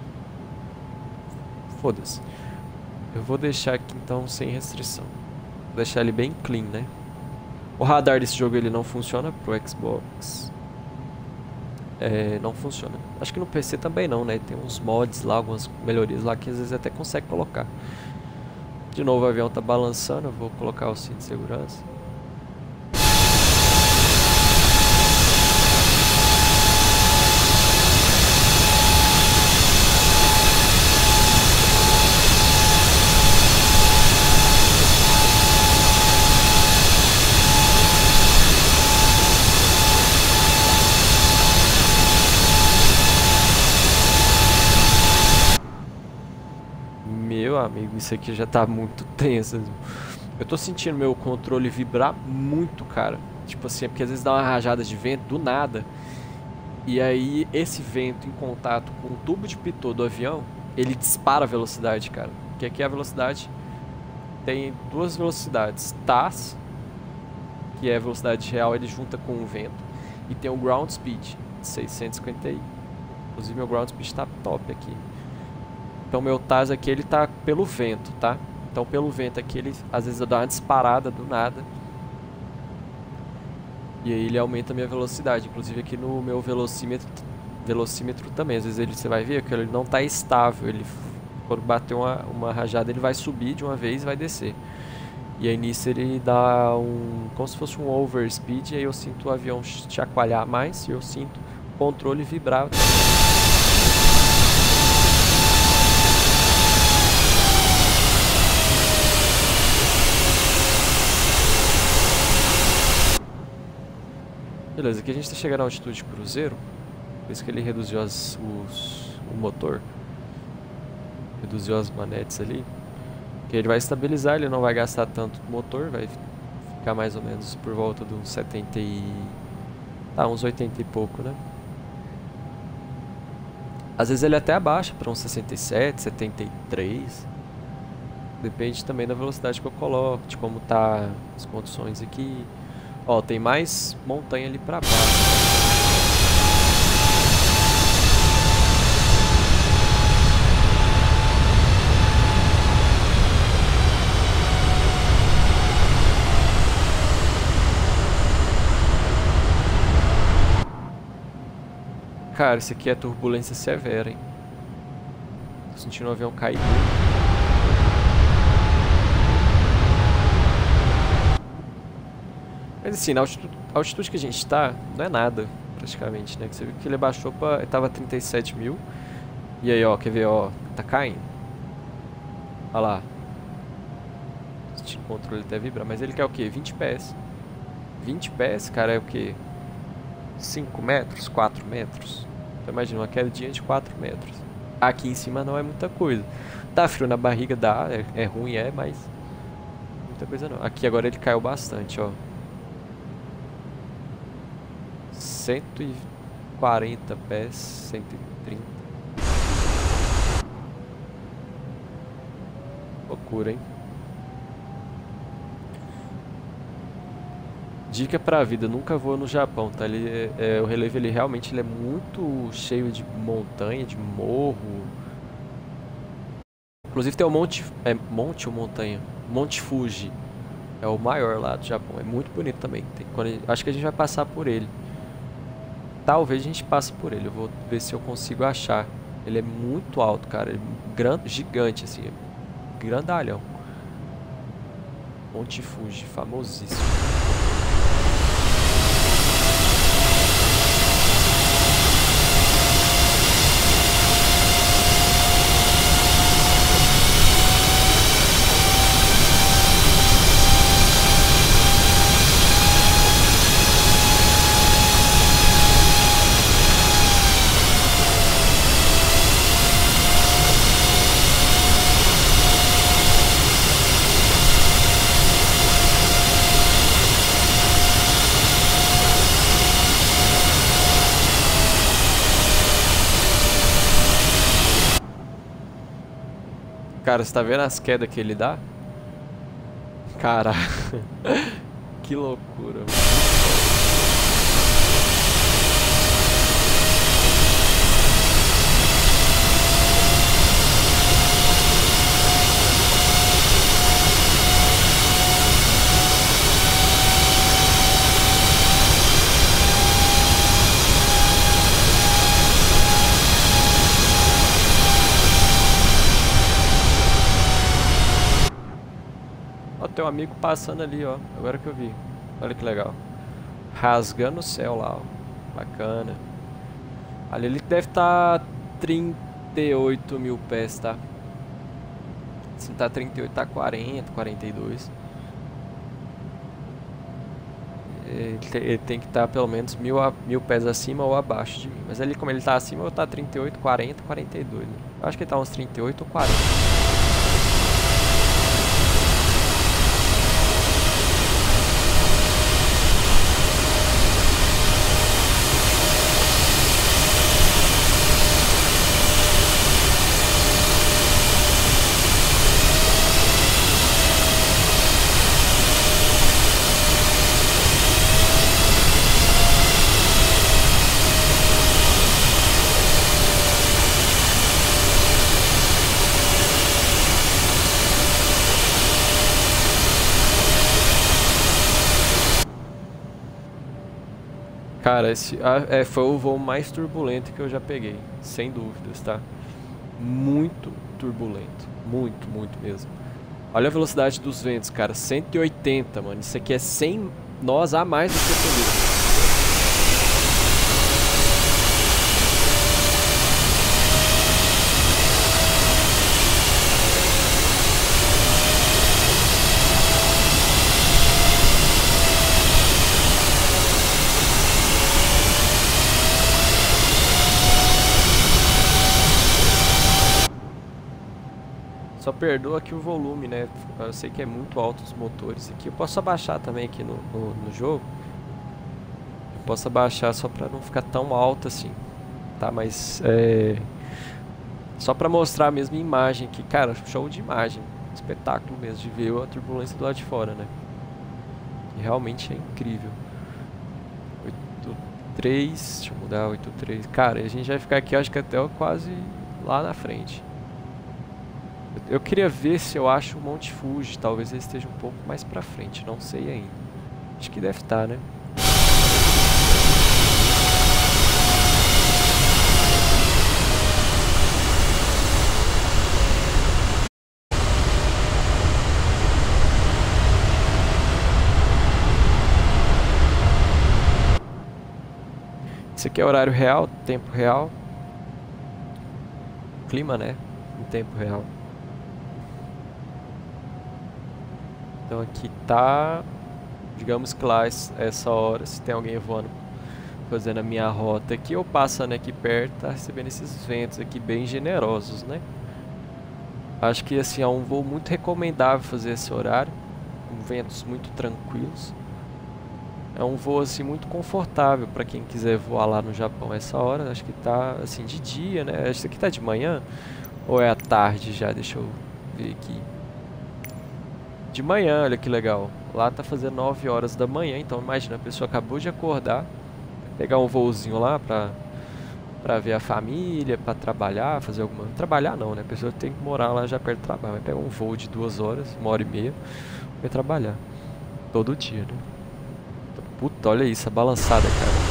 Foda-se. Eu vou deixar aqui então sem restrição. Vou deixar ele bem clean, né? O radar desse jogo ele não funciona pro Xbox. É, não funciona. Acho que no P C também não, né? Tem uns mods lá, algumas melhorias lá que às vezes até consegue colocar. De novo o avião tá balançando, eu vou colocar o cinto de segurança. Meu amigo, isso aqui já tá muito tenso. Eu tô sentindo meu controle vibrar muito, cara. Tipo assim, é porque às vezes dá uma rajada de vento do nada. E aí esse vento em contato com o tubo de pitot do avião, ele dispara a velocidade, cara. Porque aqui a velocidade tem duas velocidades. T A S, que é a velocidade real, ele junta com o vento. E tem o ground speed, de seiscentos e cinquenta i. Inclusive meu ground speed tá top aqui. Então meu T A S aqui ele tá pelo vento, tá? Então pelo vento aqui ele às vezes dá uma disparada do nada. E aí ele aumenta a minha velocidade. Inclusive aqui no meu velocímetro, velocímetro também. Às vezes ele, você vai ver que ele não tá estável. Ele, quando bater uma, uma rajada ele vai subir de uma vez e vai descer. E aí nisso ele dá um... como se fosse um overspeed. E aí eu sinto o avião chacoalhar mais. E eu sinto o controle vibrar. Beleza, aqui a gente está chegando à altitude cruzeiro. Por isso que ele reduziu as, os, o motor. Reduziu as manetes ali. Que ele vai estabilizar, ele não vai gastar tanto do motor. Vai ficar mais ou menos por volta de uns setenta e... tá, uns oitenta e pouco, né? Às vezes ele até abaixa para uns sessenta e sete, setenta e três. Depende também da velocidade que eu coloco, de como tá as condições aqui. Ó, tem mais montanha ali pra baixo. Cara, isso aqui é turbulência severa, hein? Tô sentindo o avião cair. Mas assim, na altitude, a altitude que a gente tá, não é nada, praticamente, né? Você viu que ele abaixou pra... ele tava trinta e sete mil. E aí, ó, quer ver, ó, tá caindo. Olha lá. O controle até vibra, mas ele quer o quê? vinte pés. vinte pés, cara, é o quê? cinco metros? quatro metros? Então imagina, uma quedinha de quatro metros. Aqui em cima não é muita coisa. Tá frio na barriga, dá, é, é ruim, é, mas... muita coisa não. Aqui agora ele caiu bastante, ó. cento e quarenta pés, cento e trinta. Loucura, hein? Dica pra vida, nunca voa no Japão, tá? Ele, é, é, o relevo ele realmente ele é muito cheio de montanha, de morro. Inclusive tem o Monte... é Monte ou Montanha? Monte Fuji. É o maior lá do Japão, é muito bonito também. Tem, quando, acho que a gente vai passar por ele. Talvez a gente passe por ele, eu vou ver se eu consigo achar. Ele é muito alto, cara, ele é grande, gigante assim, é grandalhão. Monte Fuji, famosíssimo. Cara, você tá vendo as quedas que ele dá? Cara, que loucura. Ó, tem um amigo passando ali, ó. Agora que eu vi. Olha que legal. Rasgando o céu lá, ó. Bacana. Ali ele deve estar tá trinta e oito mil pés, tá? Se não tá trinta e oito, tá quarenta, quarenta e dois. Ele, te, ele tem que estar tá pelo menos mil, a, mil pés acima ou abaixo de mim. Mas ali, como ele tá acima, eu tá trinta e oito, quarenta, quarenta e dois. Né? Eu acho que ele tá uns trinta e oito ou quarenta. Cara, esse é, foi o voo mais turbulento que eu já peguei, sem dúvidas, tá? Muito turbulento, muito, muito mesmo. Olha a velocidade dos ventos, cara, cento e oitenta, mano. Isso aqui é cem nós a mais do que eu peguei. Só perdoa aqui o volume, né? Eu sei que é muito alto os motores aqui. Eu posso abaixar também aqui no, no, no jogo. Eu posso abaixar só pra não ficar tão alto assim. Tá, mas é... só pra mostrar a mesma imagem aqui. Cara, show de imagem. Espetáculo mesmo de ver a turbulência do lado de fora, né? E realmente é incrível. oito três, deixa eu mudar, oito três. Cara, a gente vai ficar aqui, acho que até quase lá na frente. Eu queria ver se eu acho o Monte Fuji, talvez ele esteja um pouco mais pra frente, não sei ainda. Acho que deve estar, né? Esse aqui é horário real, tempo real. Clima, né? Em tempo real. Então aqui tá, digamos que lá essa hora, se tem alguém voando, fazendo a minha rota aqui, ou passando aqui perto, tá recebendo esses ventos aqui bem generosos, né? Acho que assim, é um voo muito recomendável fazer esse horário, com ventos muito tranquilos. É um voo assim muito confortável para quem quiser voar lá no Japão essa hora. Acho que tá assim de dia, né? Isso aqui tá de manhã ou é à tarde já? Deixa eu ver aqui. De manhã, olha que legal. Lá tá fazendo nove horas da manhã, então imagina, a pessoa acabou de acordar, pegar um voozinho lá pra, pra ver a família, pra trabalhar, fazer alguma... Trabalhar não, né? A pessoa tem que morar lá já perto do trabalho. Vai pegar um voo de duas horas, uma hora e meia, vai trabalhar. Todo dia, né? Puta, olha isso, a balançada, cara.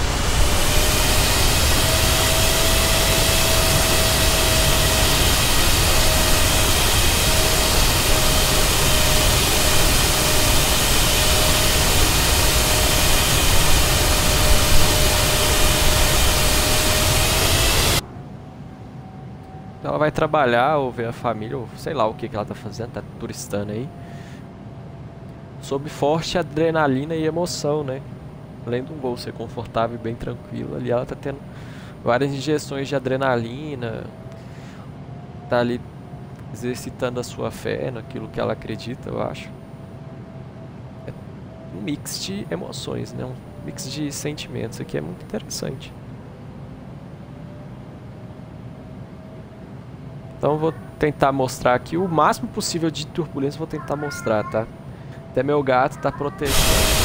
Ela vai trabalhar ou ver a família, ou sei lá o que, que ela tá fazendo, tá turistando aí. Sob forte adrenalina e emoção, né? Além de um voo ser confortável e bem tranquilo, ali ela tá tendo várias injeções de adrenalina. Tá ali exercitando a sua fé naquilo que ela acredita, eu acho. É um mix de emoções, né? Um mix de sentimentos aqui, é muito interessante. Então vou tentar mostrar aqui o máximo possível de turbulência, vou tentar mostrar, tá? Até meu gato tá protegendo.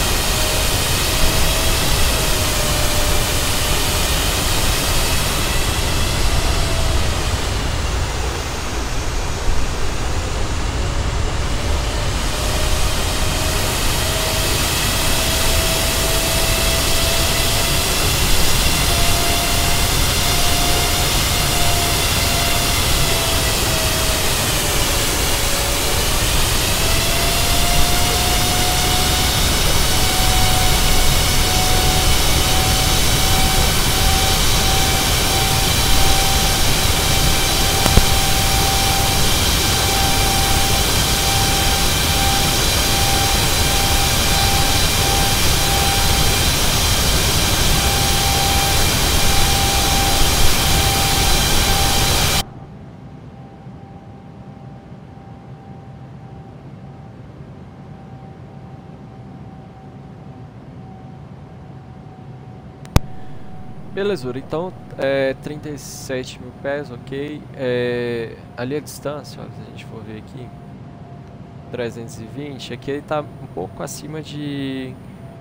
Belezura, então é trinta e sete mil pés, ok. É, ali a distância, ó, se a gente for ver aqui, trezentos e vinte, aqui ele tá um pouco acima de...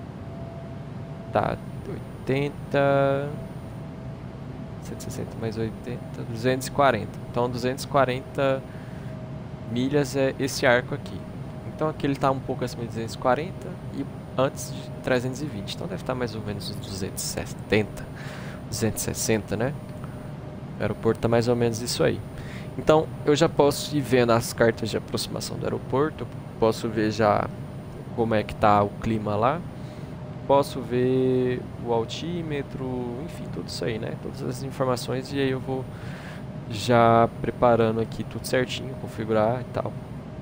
Tá, oitenta... cento e sessenta mais oitenta, duzentos e quarenta. Então duzentos e quarenta milhas é esse arco aqui. Então aqui ele tá um pouco acima de duzentos e quarenta e antes de trezentos e vinte. Então deve estar mais ou menos uns duzentos e setenta, duzentos e sessenta, né? O aeroporto tá mais ou menos isso aí. Então eu já posso ir vendo as cartas de aproximação do aeroporto. Posso ver já como é que tá o clima lá. Posso ver o altímetro, enfim, tudo isso aí, né? Todas as informações, e aí eu vou já preparando aqui tudo certinho, configurar e tal.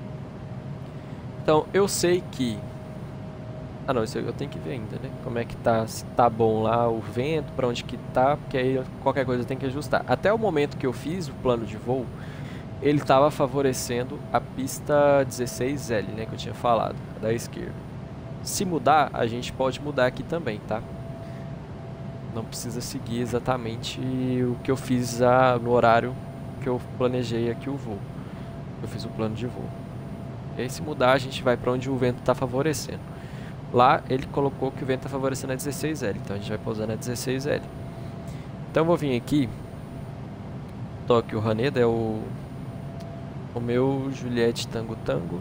Então eu sei que... Ah não, isso eu tenho que ver ainda, né? Como é que tá, se tá bom lá o vento, pra onde que tá, porque aí qualquer coisa tem que ajustar. Até o momento que eu fiz o plano de voo, ele estava favorecendo a pista dezesseis L, né? Que eu tinha falado, da esquerda. Se mudar, a gente pode mudar aqui também, tá? Não precisa seguir exatamente o que eu fiz a, no horário que eu planejei aqui o voo. Eu fiz o plano de voo. E aí se mudar, a gente vai para onde o vento está favorecendo. Lá ele colocou que o vento está favorecendo a dezesseis L, então a gente vai pousar na dezesseis L. Então eu vou vir aqui, Tóquio Haneda é o, o meu Juliette Tango Tango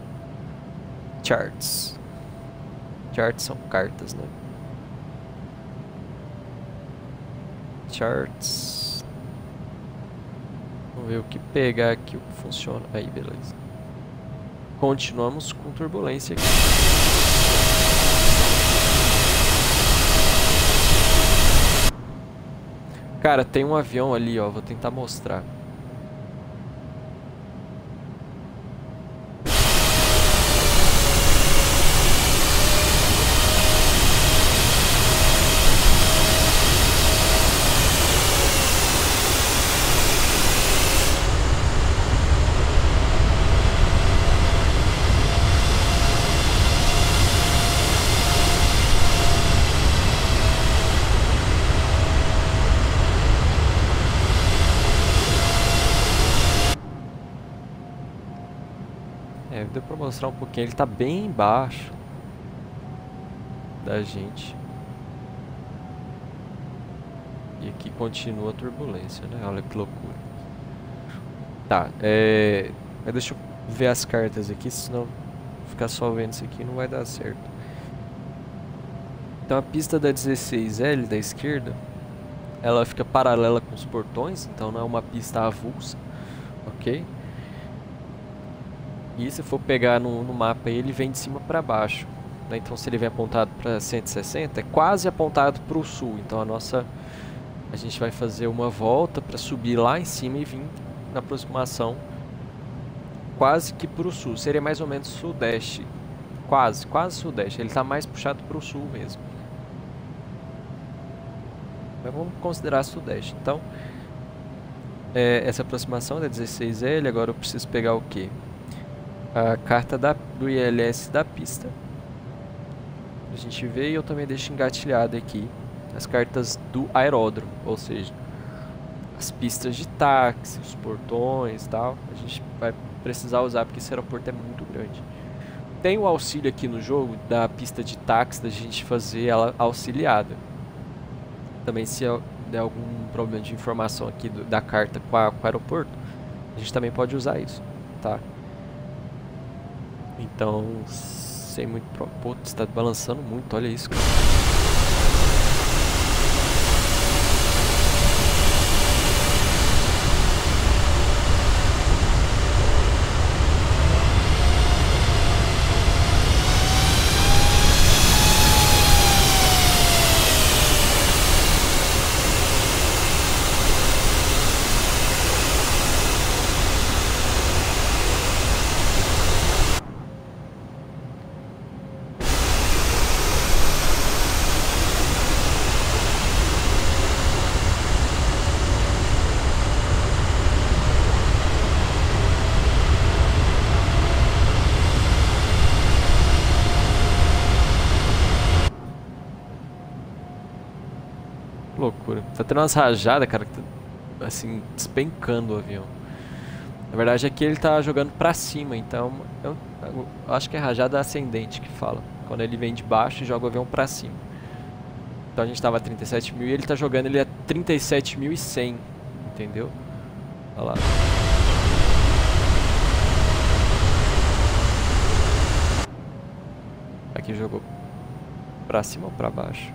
Charts. Charts são cartas, né? Charts. Vamos ver o que pegar aqui, o que funciona. Aí, beleza. Continuamos com turbulência aqui. Cara, tem um avião ali, ó. Vou tentar mostrar. É, deu pra mostrar um pouquinho, ele tá bem embaixo da gente. E aqui continua a turbulência, né? Olha que loucura. Tá, é... deixa eu ver as cartas aqui, senão ficar só vendo isso aqui não vai dar certo. Então a pista da dezesseis L da esquerda, ela fica paralela com os portões, então não é uma pista avulsa, ok? E se for pegar no, no mapa ele vem de cima para baixo, né? Então se ele vem apontado para cento e sessenta, é quase apontado para o sul. Então a nossa, a gente vai fazer uma volta para subir lá em cima e vir na aproximação quase que para o sul. Seria mais ou menos sudeste, quase, quase sudeste. Ele está mais puxado para o sul mesmo. Mas vamos considerar sudeste. Então é, essa aproximação da dezesseis L. Agora eu preciso pegar o que? A carta da, do I L S da pista. A gente vê, e eu também deixo engatilhado aqui as cartas do aeródromo, ou seja, as pistas de táxi, os portões e tal. A gente vai precisar usar porque esse aeroporto é muito grande. Tem o auxílio aqui no jogo da pista de táxi, da gente fazer ela auxiliada. Também se der algum problema de informação aqui do, da carta com, a, com o aeroporto, a gente também pode usar isso, tá? Então, sem muito... Pro... Pô, você tá balançando muito, olha isso, cara. Loucura. Tá tendo umas rajadas, cara, que tá, assim, despencando o avião. Na verdade, aqui ele tá jogando pra cima, então eu, eu acho que é rajada ascendente que fala. Quando ele vem de baixo e joga o avião pra cima. Então a gente tava a trinta e sete mil e ele tá jogando ele a trinta e sete mil e cem, entendeu? Olha lá. Aqui jogou pra cima ou pra baixo?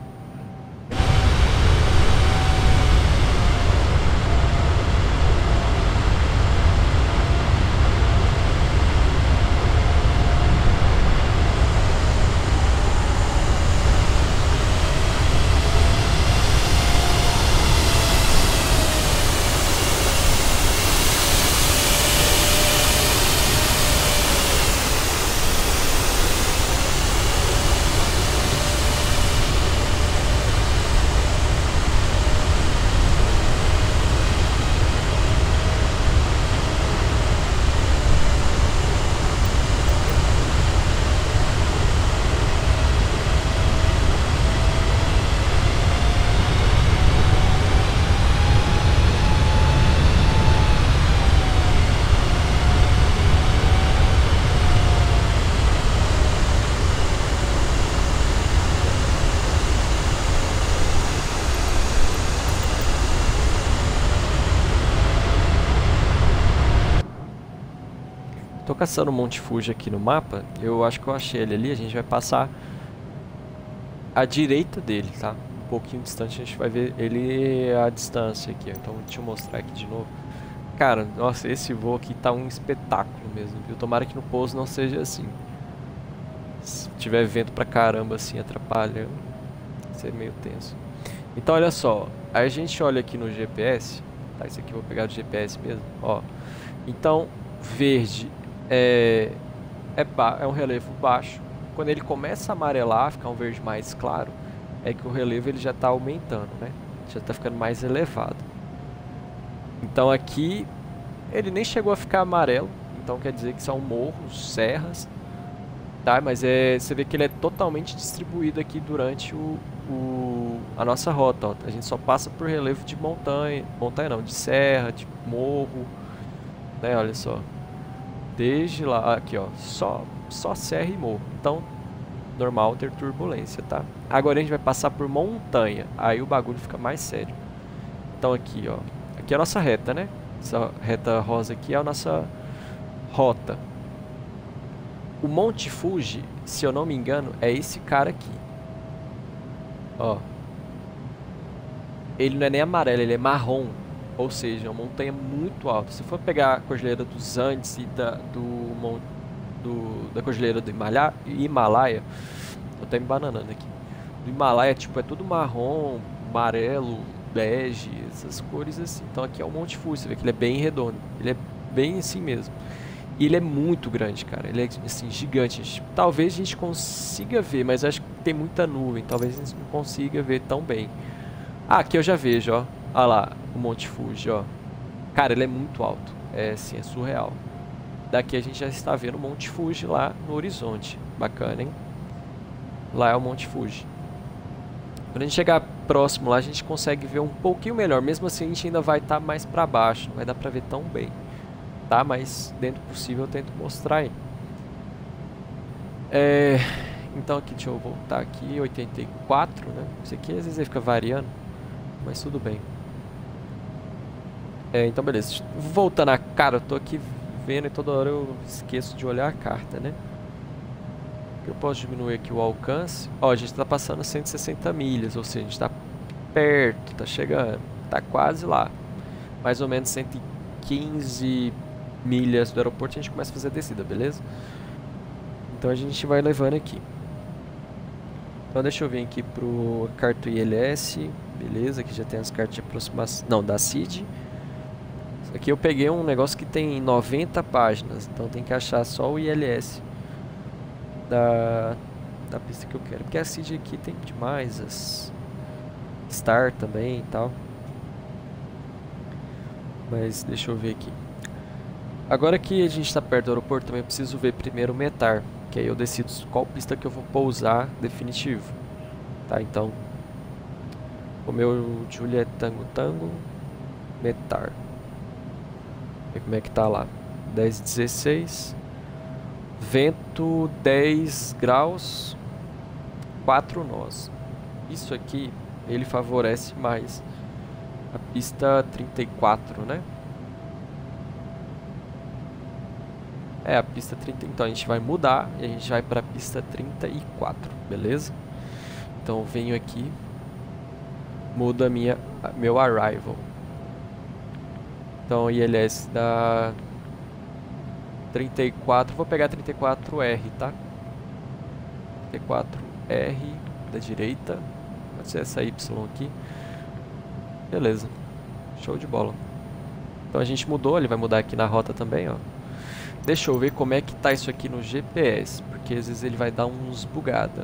Tô caçando o Monte Fuji aqui no mapa. Eu acho que eu achei ele ali. A gente vai passar à direita dele, tá? Um pouquinho distante, a gente vai ver ele à distância aqui, ó. Então deixa eu mostrar aqui de novo. Cara, nossa, esse voo aqui tá um espetáculo mesmo, viu? Tomara que no pouso não seja assim. Se tiver vento pra caramba assim, atrapalha, vai ser meio tenso. Então olha só, aí a gente olha aqui no G P S, tá? Esse aqui eu vou pegar do G P S mesmo, ó. Então, verde é, é, é um relevo baixo. Quando ele começa a amarelar, ficar um verde mais claro, é que o relevo ele já está aumentando, né? Já está ficando mais elevado. Então aqui ele nem chegou a ficar amarelo, então quer dizer que são morros, serras, tá? Mas é, você vê que ele é totalmente distribuído aqui durante o, o, a nossa rota, ó. A gente só passa por relevo de montanha, montanha não, de serra, de morro, né? Olha só. Desde lá, aqui ó, só, só serra e morro. Então, normal ter turbulência, tá? Agora a gente vai passar por montanha, aí o bagulho fica mais sério. Então aqui ó, aqui é a nossa reta, né? Essa reta rosa aqui é a nossa rota. O Monte Fuji, se eu não me engano, é esse cara aqui. Ó. Ele não é nem amarelo, ele é marrom. Ou seja, é uma montanha muito alta. Se for pegar a Cordilheira dos Andes e da, do, do, da Cordilheira do Himalaia, Himalaia, tô até me bananando aqui. Do Himalaia, tipo, é tudo marrom, amarelo, bege, essas cores assim. Então aqui é o Monte Fuji, você vê que ele é bem redondo. Ele é bem assim mesmo. E ele é muito grande, cara. Ele é, assim, gigante. A gente, talvez a gente consiga ver, mas acho que tem muita nuvem. Talvez a gente não consiga ver tão bem. Ah, aqui eu já vejo, ó. Olha lá, o Monte Fuji, ó. Cara, ele é muito alto. É, assim, é surreal. Daqui a gente já está vendo o Monte Fuji lá no horizonte. Bacana, hein? Lá é o Monte Fuji. Quando a gente chegar próximo lá a gente consegue ver um pouquinho melhor. Mesmo assim a gente ainda vai estar tá mais para baixo, não vai dar para ver tão bem, tá? Mas dentro do possível eu tento mostrar aí. É, então aqui, deixa eu voltar aqui, oitenta e quatro, né? Isso aqui às vezes aí fica variando, mas tudo bem. É, então beleza, voltando a cara, eu tô aqui vendo e toda hora eu esqueço de olhar a carta, né? Eu posso diminuir aqui o alcance. Ó, a gente tá passando cento e sessenta milhas, ou seja, a gente tá perto, tá chegando, tá quase lá. Mais ou menos cento e quinze milhas do aeroporto a gente começa a fazer a descida, beleza? Então a gente vai levando aqui. Então deixa eu vir aqui pro carta I L S, beleza, aqui já tem as cartas de aproximação, não, da C I D. Aqui eu peguei um negócio que tem noventa páginas, então tem que achar só o I L S da, da pista que eu quero. Porque a C I D aqui tem demais, as Star também e tal. Mas deixa eu ver aqui. Agora que a gente está perto do aeroporto, também eu preciso ver primeiro o METAR, que aí eu decido qual pista que eu vou pousar definitivo. Tá, então o meu Juliet Tango Tango METAR. Ver como é que tá lá. dez, dezesseis. Vento dez graus. quatro nós. Isso aqui, ele favorece mais a pista trinta e quatro, né? É, a pista trinta. Então a gente vai mudar e a gente vai para a pista trinta e quatro, beleza? Então eu venho aqui, muda a minha, meu arrival. Então I L S da trinta e quatro, vou pegar trinta e quatro R, tá? trinta e quatro R da direita, pode ser essa Y aqui. Beleza, show de bola. Então a gente mudou, ele vai mudar aqui na rota também, ó. Deixa eu ver como é que tá isso aqui no G P S, porque às vezes ele vai dar uns bugada.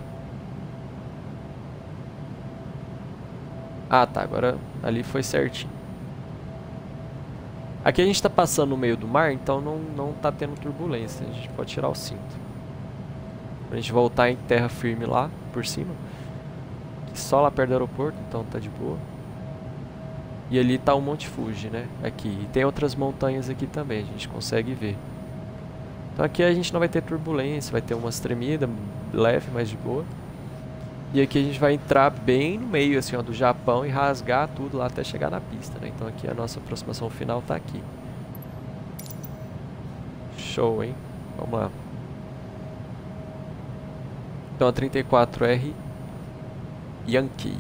Ah, tá, agora ali foi certinho. Aqui a gente tá passando no meio do mar, então não, não tá tendo turbulência, a gente pode tirar o cinto. Pra gente voltar em terra firme lá, por cima. Só lá perto do aeroporto, então tá de boa. E ali tá o Monte Fuji, né? Aqui. E tem outras montanhas aqui também, a gente consegue ver. Então aqui a gente não vai ter turbulência, vai ter umas tremidas leve, mas de boa. E aqui a gente vai entrar bem no meio assim, ó, do Japão e rasgar tudo lá até chegar na pista, né? Então aqui a nossa aproximação final tá aqui. Show, hein? Vamos lá. Então a trinta e quatro R Yankee.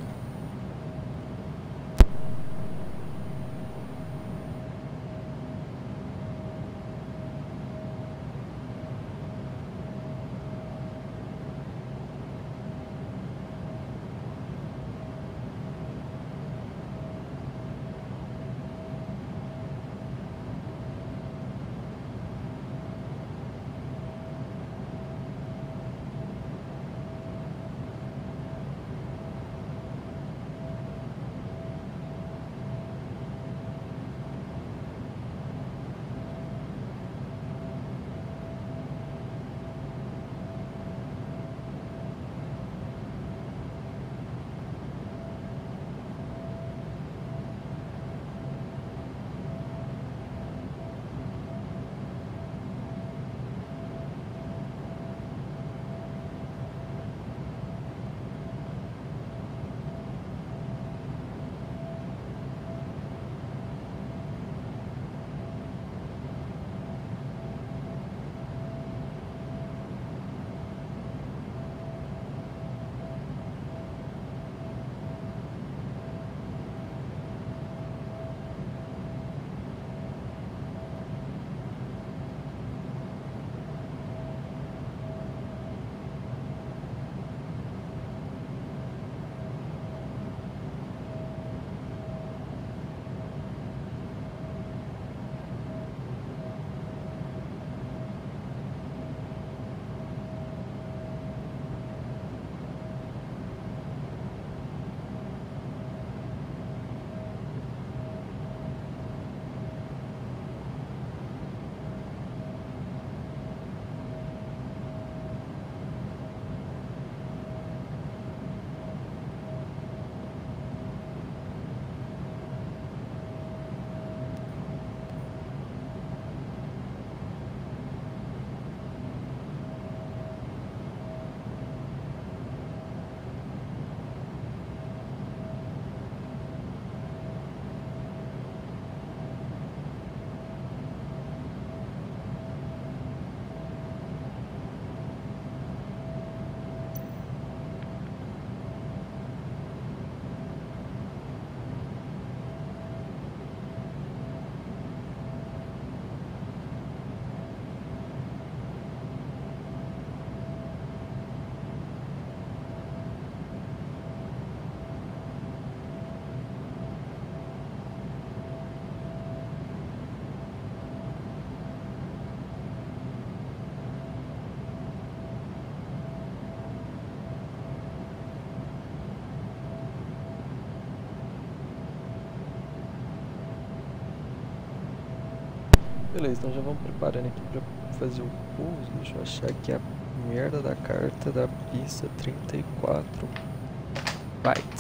Beleza, então já vamos preparando aqui pra fazer o pouso. Deixa eu achar aqui a merda da carta da pista trinta e quatro bytes.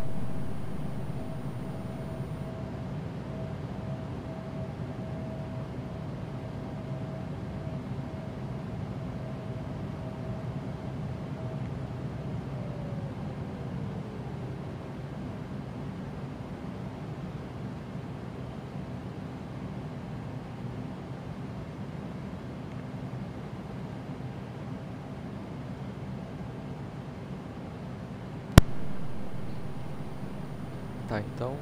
Tá, então.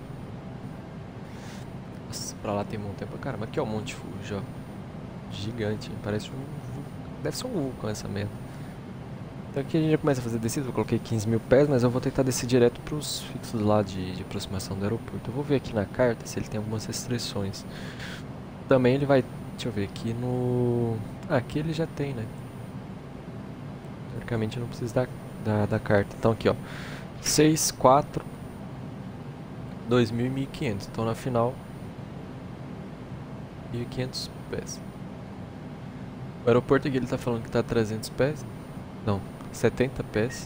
Nossa, pra lá tem montanha pra caramba. Aqui é o Monte Fuji, ó. Gigante, parece um. Deve ser um vulcão essa merda. Então aqui a gente já começa a fazer descida. Eu coloquei quinze mil pés, mas eu vou tentar descer direto pros fixos lá de, de aproximação do aeroporto. Eu vou ver aqui na carta se ele tem algumas restrições. Também ele vai. Deixa eu ver aqui no. Ah, aqui ele já tem, né? Teoricamente eu não preciso da, da, da carta. Então aqui, ó. seis, quatro. dois mil e mil e quinhentos, então na final mil e quinhentos pés. O aeroporto aqui ele tá falando que tá trezentos pés, não, setenta pés.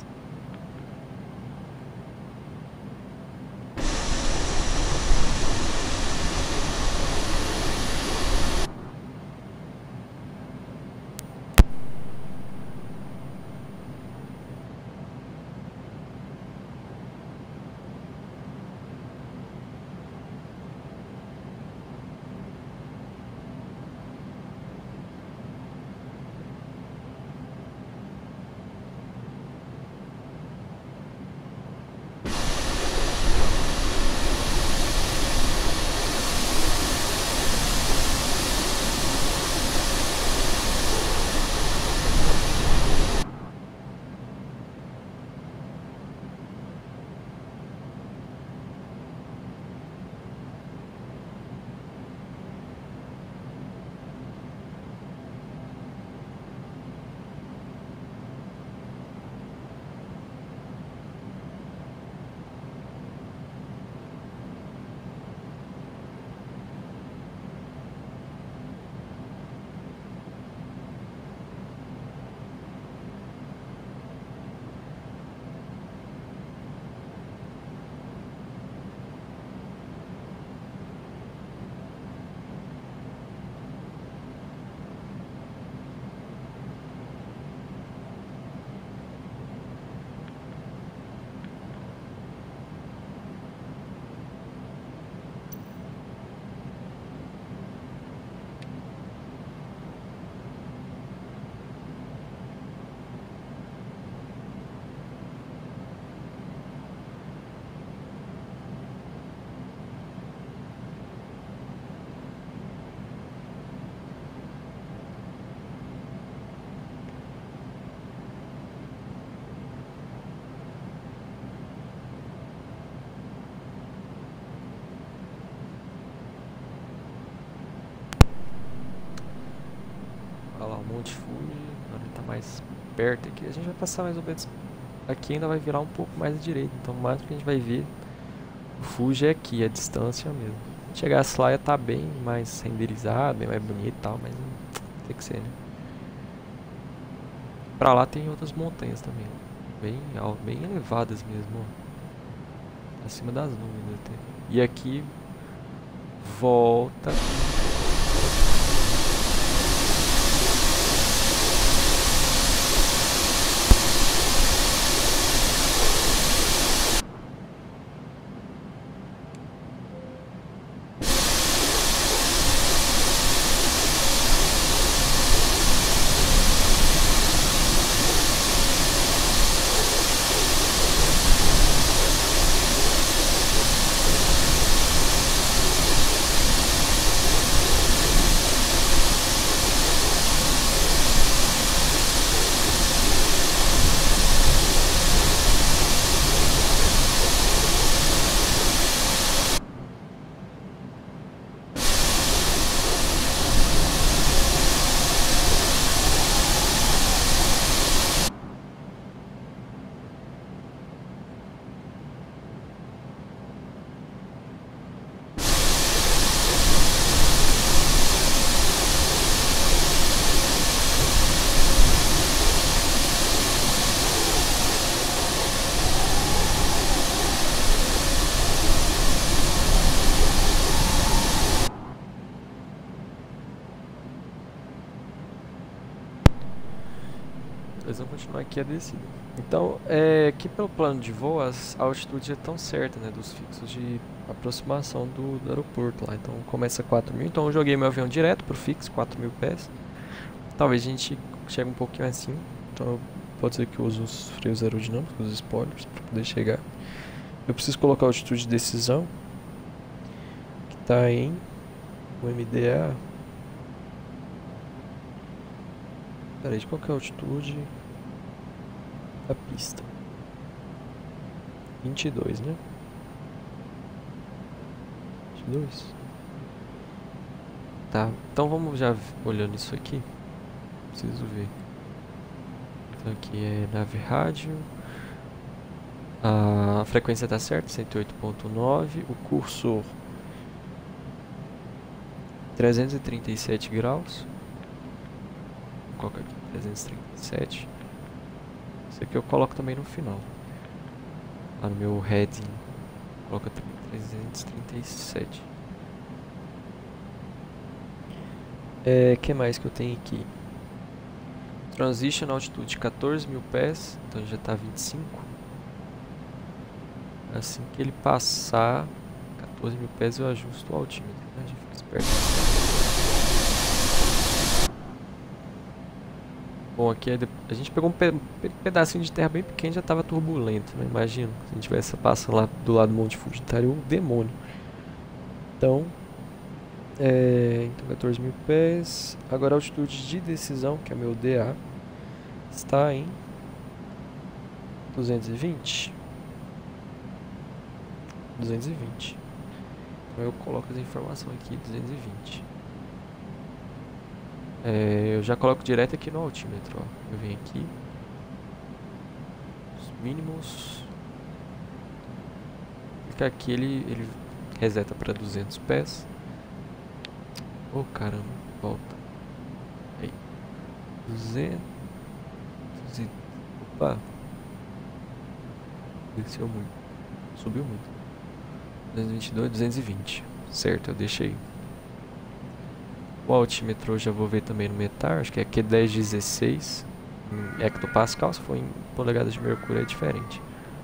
Olha lá o Monte Fuji, agora ele tá mais perto aqui. A gente vai passar mais ou menos aqui, ainda vai virar um pouco mais à direita. Então o máximo que a gente vai ver o Fuji é aqui, a distância mesmo. Chegasse lá ia estar tá bem mais renderizado, bem mais bonito e tal, mas tem que ser, né? Pra lá tem outras montanhas também, bem, bem elevadas mesmo, ó. Acima das nuvens até. E aqui volta. Eles vão continuar aqui a descida. Então, é, aqui pelo plano de voo, as, a altitude é tão certa, né, dos fixos de aproximação do, do aeroporto lá. Então começa quatro mil, então eu joguei meu avião direto pro fixo, quatro mil pés. Talvez a gente chegue um pouquinho acima, então pode ser que eu use os freios aerodinâmicos, os spoilers, para poder chegar. Eu preciso colocar a altitude de decisão, que está em o M D A. Peraí, qual que é a altitude da pista? vinte e dois, né? vinte e dois. Tá, então vamos já olhando isso aqui. Preciso ver. Então aqui é nave rádio. A frequência tá certa, cento e oito ponto nove. O cursor trezentos e trinta e sete graus. Vou colocar aqui trezentos e trinta e sete. Isso aqui eu coloco também no final. Lá no meu heading. Coloca trezentos e trinta e sete. É, que mais que eu tenho aqui? Transition altitude quatorze mil pés. Então já tá vinte e cinco. Assim que ele passar quatorze mil pés eu ajusto o altímetro, né? Já fica esperto. Bom, aqui é de... a gente pegou um pe... pedacinho de terra bem pequeno e já estava turbulento, né? Imagina, se a gente tivesse passando lá do lado do Monte Fuji, estaria um demônio. Então, é... então quatorze mil pés. Agora a altitude de decisão, que é meu D A, está em duzentos e vinte. duzentos e vinte. Então eu coloco as informações aqui, duzentos e vinte. É, eu já coloco direto aqui no altímetro, ó. Eu venho aqui. Os mínimos. Clica aqui, ele, ele reseta para duzentos pés. Oh, caramba, volta. Aí. duzentos e... Opa. Desceu muito. Subiu muito. duzentos e vinte e dois, duzentos e vinte. Certo, eu deixei. O altímetro eu já vou ver também no METAR, acho que é Q dez dezesseis em hectopascal, se for em polegadas de mercúrio é diferente.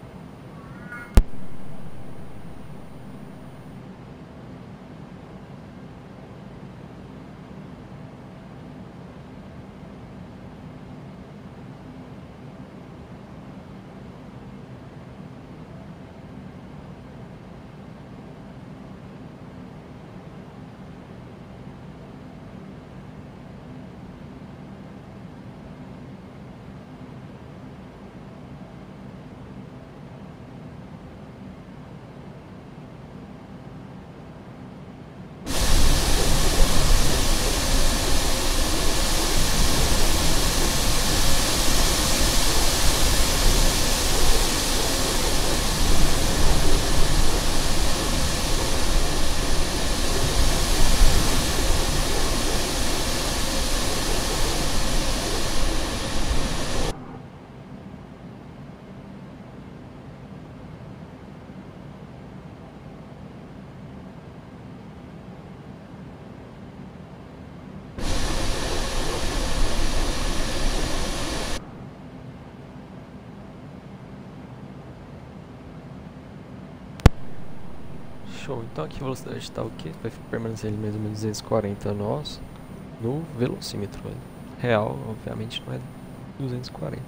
Show, então aqui a velocidade está o quê? Vai permanecer mais ou menos duzentos e quarenta nós no velocímetro. Real, obviamente, não é duzentos e quarenta.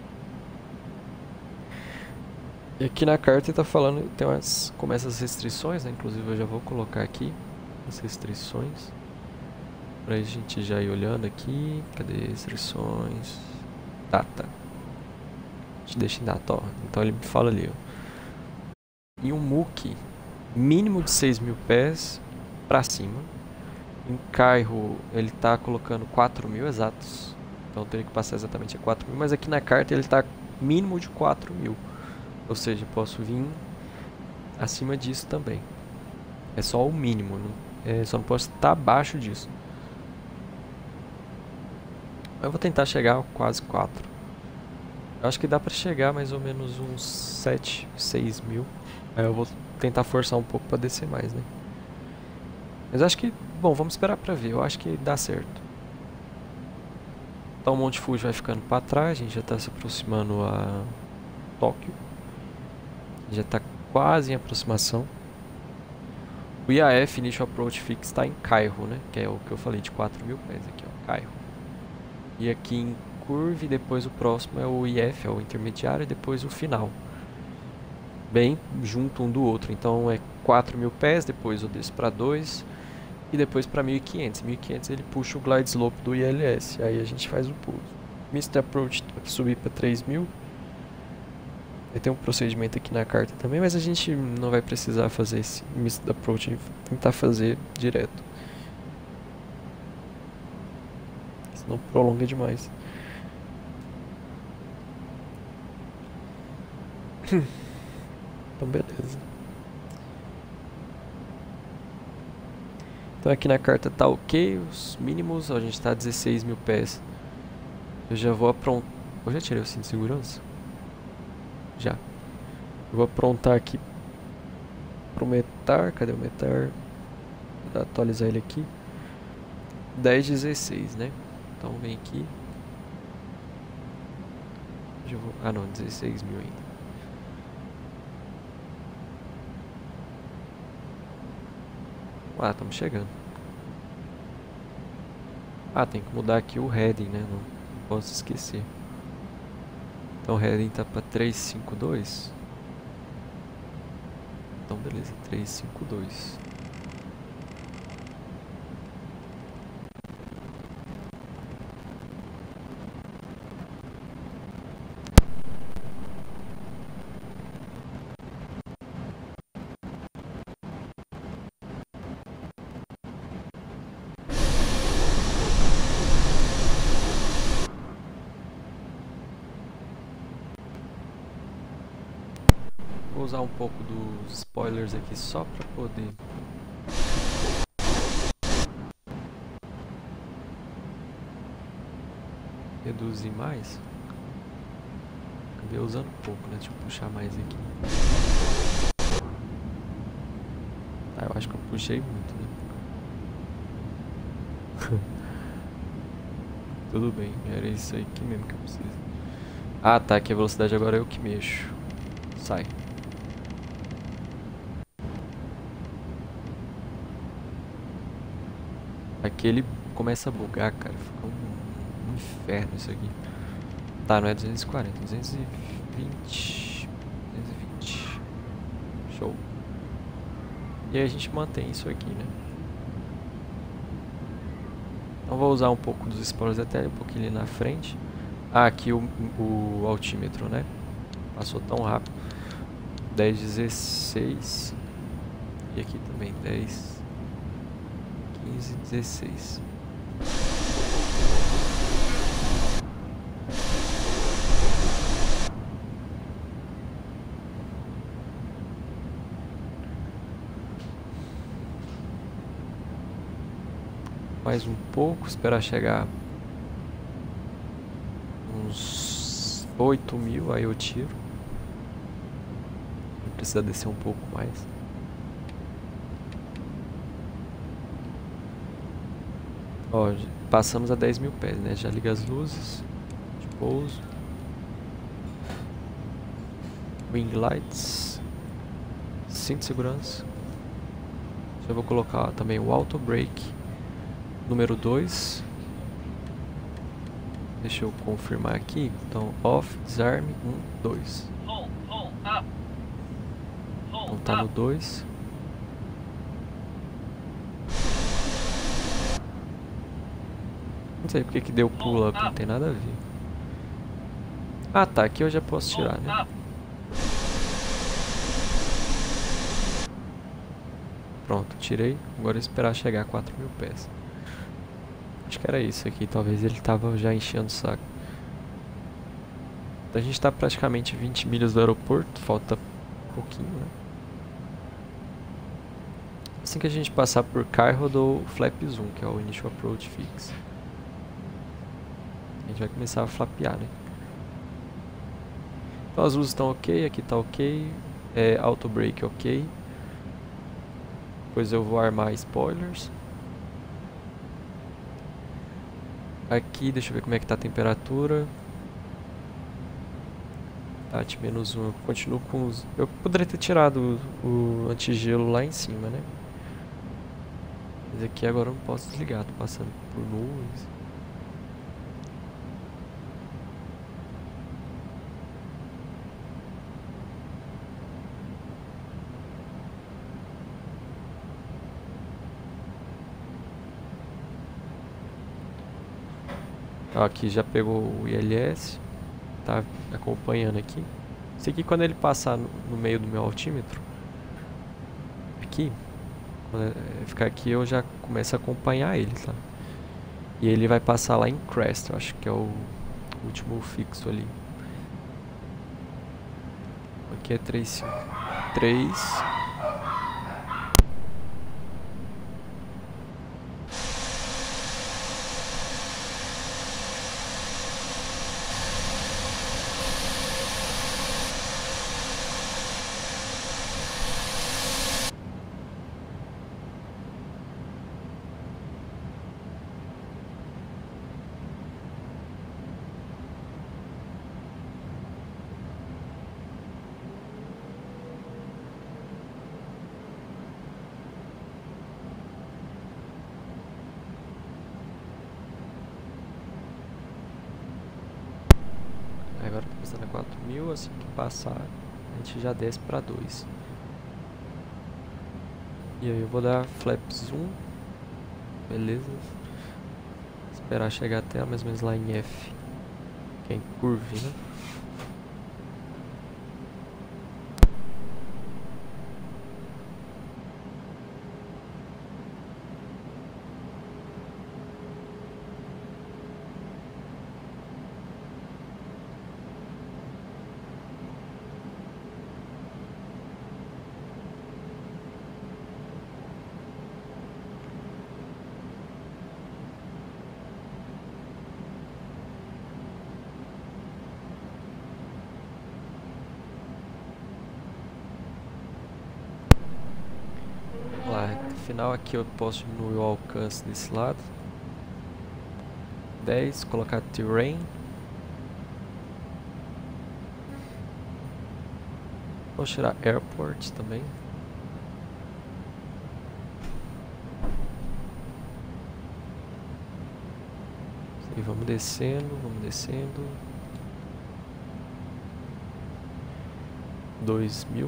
E aqui na carta ele está falando, tem umas, como essas restrições, né? Inclusive eu já vou colocar aqui as restrições. Pra gente já ir olhando aqui. Cadê restrições? Data. A gente deixa em data, ó. Então ele me fala ali, ó. E um M U C mínimo de seis mil pés pra cima. Em Cairo ele tá colocando quatro mil exatos. Então eu teria que passar exatamente a quatro mil. Mas aqui na carta ele tá mínimo de quatro mil. Ou seja, posso vir acima disso também. É só o mínimo. Não, é, só não posso estar abaixo disso. Eu vou tentar chegar a quase quatro. Eu acho que dá pra chegar mais ou menos uns sete, seis mil. Aí eu vou tentar forçar um pouco pra descer mais, né? Mas acho que... Bom, vamos esperar pra ver. Eu acho que dá certo. Então o Monte Fuji vai ficando para trás, a gente já está se aproximando a Tóquio. Já está quase em aproximação. O I A F, Initial Approach Fix, está em Cairo, né? Que é o que eu falei de quatro mil pés aqui, ó, Cairo. E aqui em Curve, depois o próximo é o I F, é o intermediário, e depois o final. Bem junto um do outro, então é quatro mil pés, depois eu desço para dois e depois para mil e quinhentos. mil e quinhentos ele puxa o glide slope do I L S, aí a gente faz o pouso. Missed Approach subir para três mil. Aí tem um procedimento aqui na carta também, mas a gente não vai precisar fazer esse Missed Approach, a gente vai tentar fazer direto. Senão prolonga demais. Então beleza. Então aqui na carta tá ok, os mínimos, ó, a gente tá a dezesseis mil pés. Eu já vou aprontar. Eu já tirei o cinto de segurança? Já. Eu vou aprontar aqui pro Metar. Cadê o Metar? Vou atualizar ele aqui. dez, dezesseis, né? Então vem aqui. Já vou... Ah não, dezesseis mil ainda. Ah, estamos chegando. Ah, tem que mudar aqui o heading, né? Não posso esquecer. Então o heading tá para trezentos e cinquenta e dois. Então beleza, trezentos e cinquenta e dois. Vou usar um pouco dos spoilers aqui só para poder reduzir mais. Acabei usando pouco, né? Deixa eu puxar mais aqui. Ah, eu acho que eu puxei muito, né? Tudo bem, era isso aí aqui mesmo que eu preciso. Ah, tá, que a velocidade agora é eu que mexo. Sai. Aqui ele começa a bugar, cara. Fica um, um inferno isso aqui. Tá, não é duzentos e quarenta, duzentos e vinte. duzentos e vinte. Show. E aí a gente mantém isso aqui, né? Então vou usar um pouco dos spoilers até um pouquinho ali na frente. Ah, aqui o, o altímetro, né? Passou tão rápido. dez, dezesseis. E aqui também dez, quinze, dezesseis. Mais um pouco, esperar chegar uns oito mil, aí eu tiro. Precisa descer um pouco mais. Ó, passamos a dez mil pés, né? Já liga as luzes de pouso. Wing lights. Cinto de segurança. Já vou colocar também o auto brake número dois. Deixa eu confirmar aqui. Então, off, desarme, um, dois. Então tá no dois. Não sei porque que deu pulo up, não tem nada a ver. Ah tá, aqui eu já posso tirar, né? Pronto, tirei. Agora é esperar chegar a quatro mil pés. Acho que era isso aqui, talvez ele tava já enchendo o saco. Então a gente tá praticamente vinte milhas do aeroporto, falta pouquinho, né? Assim que a gente passar por Cairo, eu dou o flap zoom, que é o Initial Approach Fix. A gente vai começar a flapear, né? Então as luzes estão ok, aqui tá ok. É, auto brake ok. Depois eu vou armar spoilers. Aqui, deixa eu ver como é que tá a temperatura. Tati, menos um. Eu continuo com os... Eu poderia ter tirado o, o antigelo lá em cima, né? Mas aqui agora eu não posso desligar. Tô passando por nuvens. Ó, aqui já pegou o I L S. Tá acompanhando aqui. Isso aqui quando ele passar no, no meio do meu altímetro. Aqui. Quando ele ficar aqui eu já começo a acompanhar ele, tá? E ele vai passar lá em Crest. Eu acho que é o último fixo ali. Aqui é três cinco três. Agora tô passando a quatro mil, assim que passar a gente já desce para dois. E aí eu vou dar flap zoom. Beleza. Esperar chegar até mais ou menos lá em F. Que é em curve, né? Final aqui eu posso diminuir o alcance desse lado. dez, colocar terrain. Vou tirar airport também. E vamos descendo, vamos descendo. dois mil.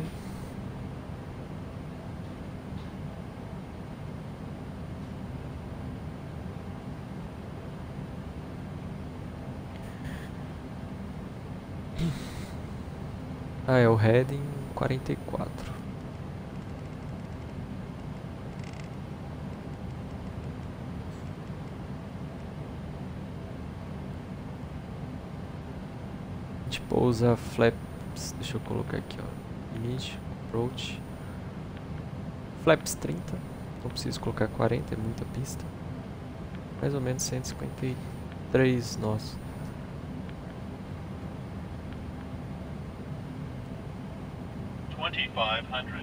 Ah, é o heading quarenta e quatro. A gente pousa flaps, deixa eu colocar aqui, ó, limite, approach, flaps trinta, não preciso colocar quarenta, é muita pista, mais ou menos cento e cinquenta e três nós. twenty-five hundred.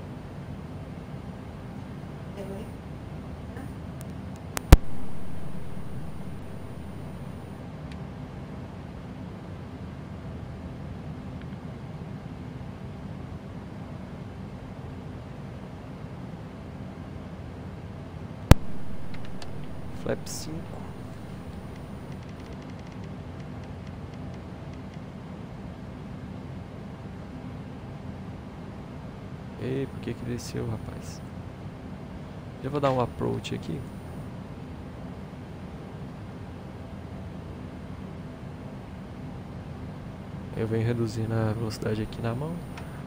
Flap cinco. Ei, por que que desceu, rapaz? Já vou dar um approach aqui. Eu venho reduzindo a velocidade aqui na mão.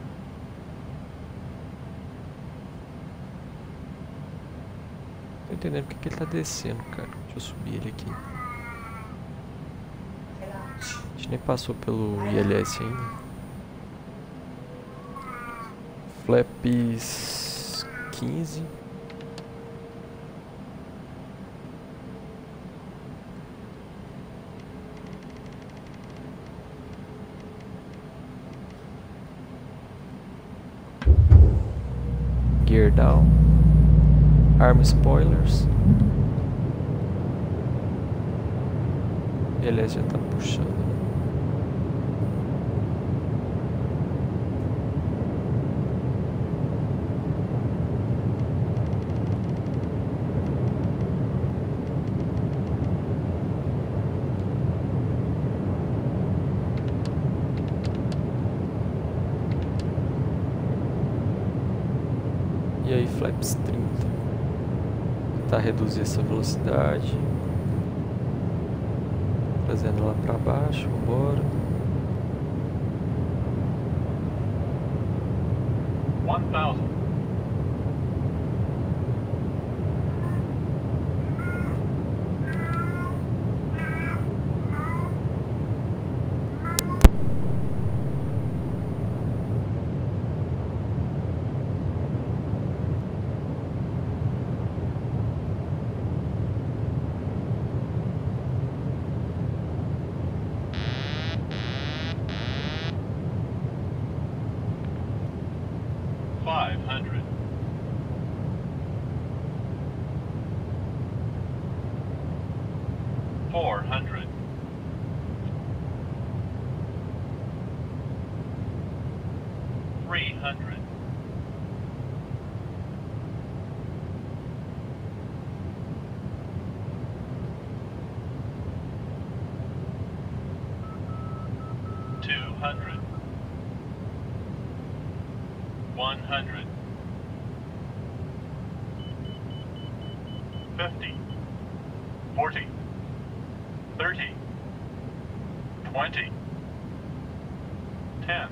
Tô entendendo porque que ele tá descendo, cara. Deixa eu subir ele aqui. A gente nem passou pelo I L S ainda. Flaps quinze. Gear down. Arm spoilers. L S já tá puxando. E aí, flaps trinta. Tentar reduzir essa velocidade. Trazendo ela para baixo, vambora. one thousand. five hundred. four hundred. three hundred. two hundred. one hundred. fifty. forty. thirty. twenty. ten.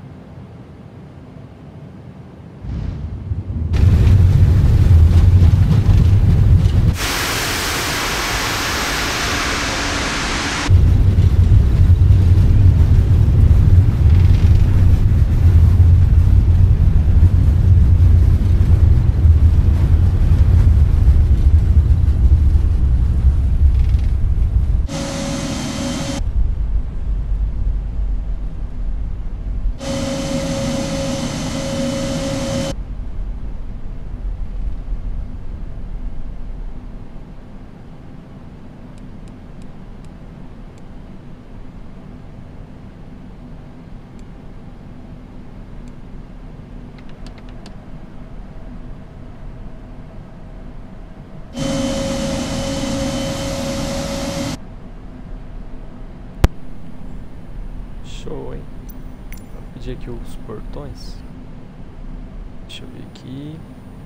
Show, hein? Vou pedir aqui os portões. Deixa eu ver aqui.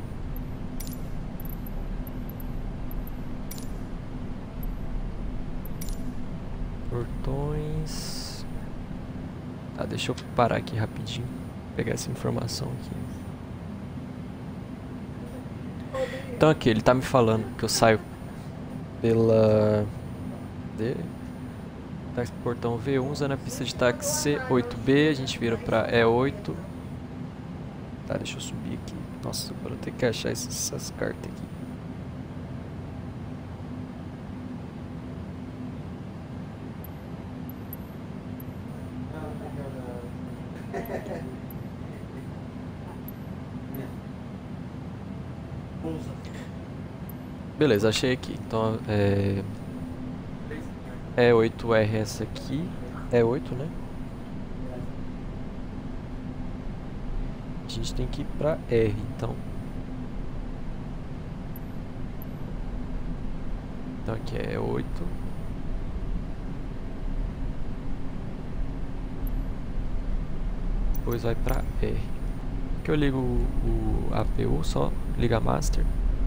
Portões. Tá, deixa eu parar aqui rapidinho. Pegar essa informação aqui. Então aqui, ele tá me falando que eu saio pela... De... Táxi portão V um, usando a pista de táxi C oito B, a gente vira pra E oito. Tá, deixa eu subir aqui. Nossa, agora eu tenho que achar essas, essas cartas aqui. Beleza, achei aqui. Então, é... E oito R essa aqui. E oito, né? A gente tem que ir pra R, então. Então aqui é E oito. Depois vai pra R. Aqui eu ligo o, o A P U, só liga master.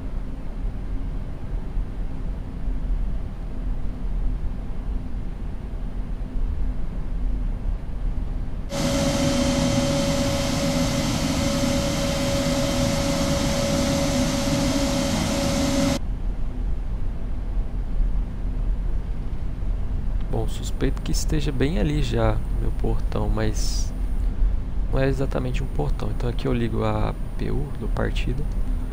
Bom, suspeito que esteja bem ali já meu portão, mas não é exatamente um portão. Então aqui eu ligo a A P U do partido.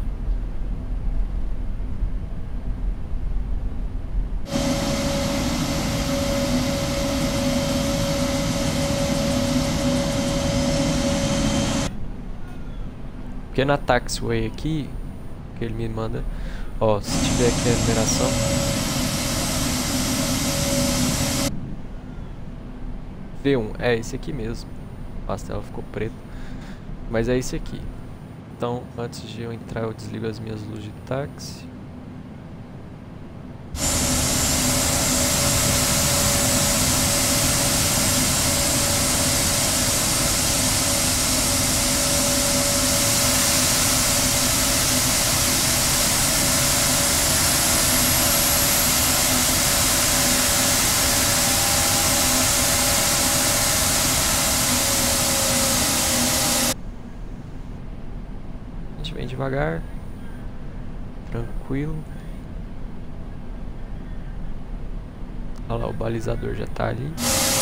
Porque na taxiway aqui, que ele me manda, ó, se tiver aqui a numeração, V um, é esse aqui mesmo. A pastela ficou preta. Mas é esse aqui. Então, antes de eu entrar, eu desligo as minhas luzes de táxi. Bem devagar, tranquilo. Olha lá, o balizador já tá ali.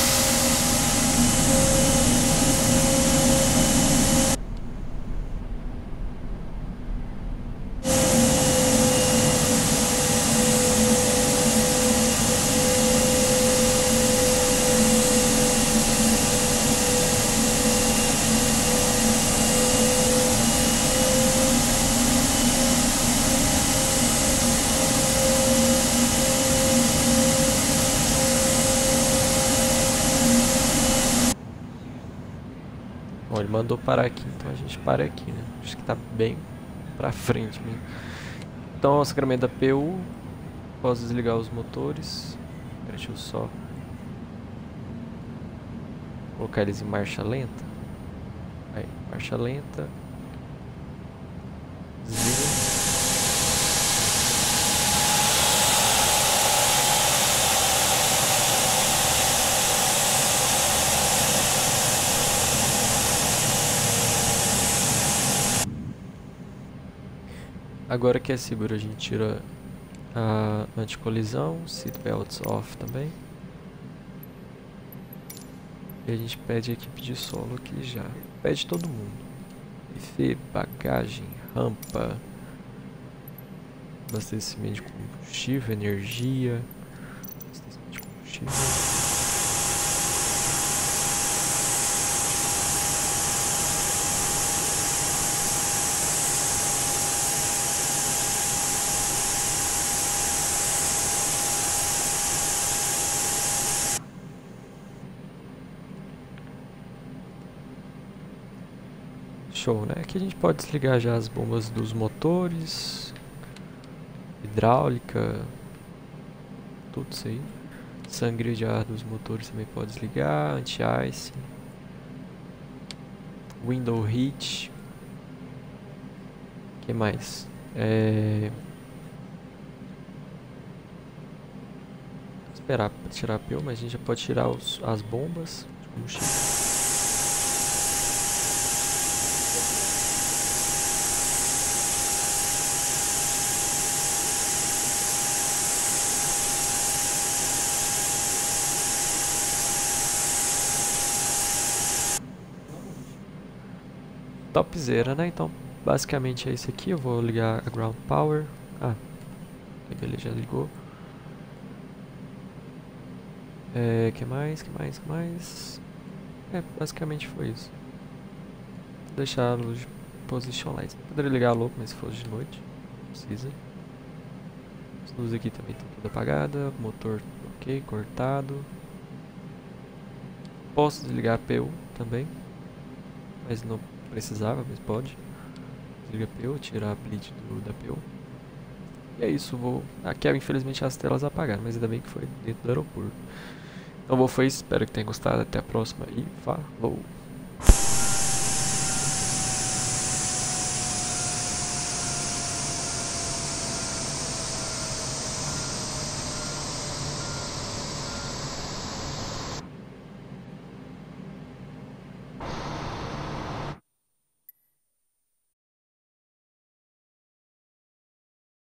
Bom, ele mandou parar aqui, então a gente para aqui, né? Acho que tá bem pra frente mesmo. Então, o sacramento da P U. Posso desligar os motores. Deixa eu só colocar eles em marcha lenta. Aí, marcha lenta. Desliga. Agora que é seguro, a gente tira a anticolisão, seatbelts off também. E a gente pede a equipe de solo aqui já. Pede todo mundo. Buffet, bagagem, rampa, abastecimento de combustível, energia, abastecimento de combustível. Show, né? Aqui a gente pode desligar já as bombas dos motores, hidráulica, tudo isso aí. Sangria de ar dos motores também pode desligar, anti-ice, window heat. O que mais? É... Esperar para tirar a P U, mas a gente já pode tirar os, as bombas de combustível. Topzera, né? Então, basicamente é isso aqui. Eu vou ligar a ground power. Ah, beleza, já ligou. É, que mais, que mais, que mais? É, basicamente foi isso. Vou deixar a luz de position lights. Poderia ligar a louco, mas se fosse de noite, não precisa. As luzes aqui também estão tudo apagadas. Motor ok, cortado. Posso desligar a P U também, mas não precisava, mas pode. Desliga a P U, tirar a bleed do, da P U. E é isso, vou... Aqui infelizmente as telas apagaram, mas ainda bem que foi dentro do aeroporto. Então vou foi isso, espero que tenham gostado, até a próxima e falou!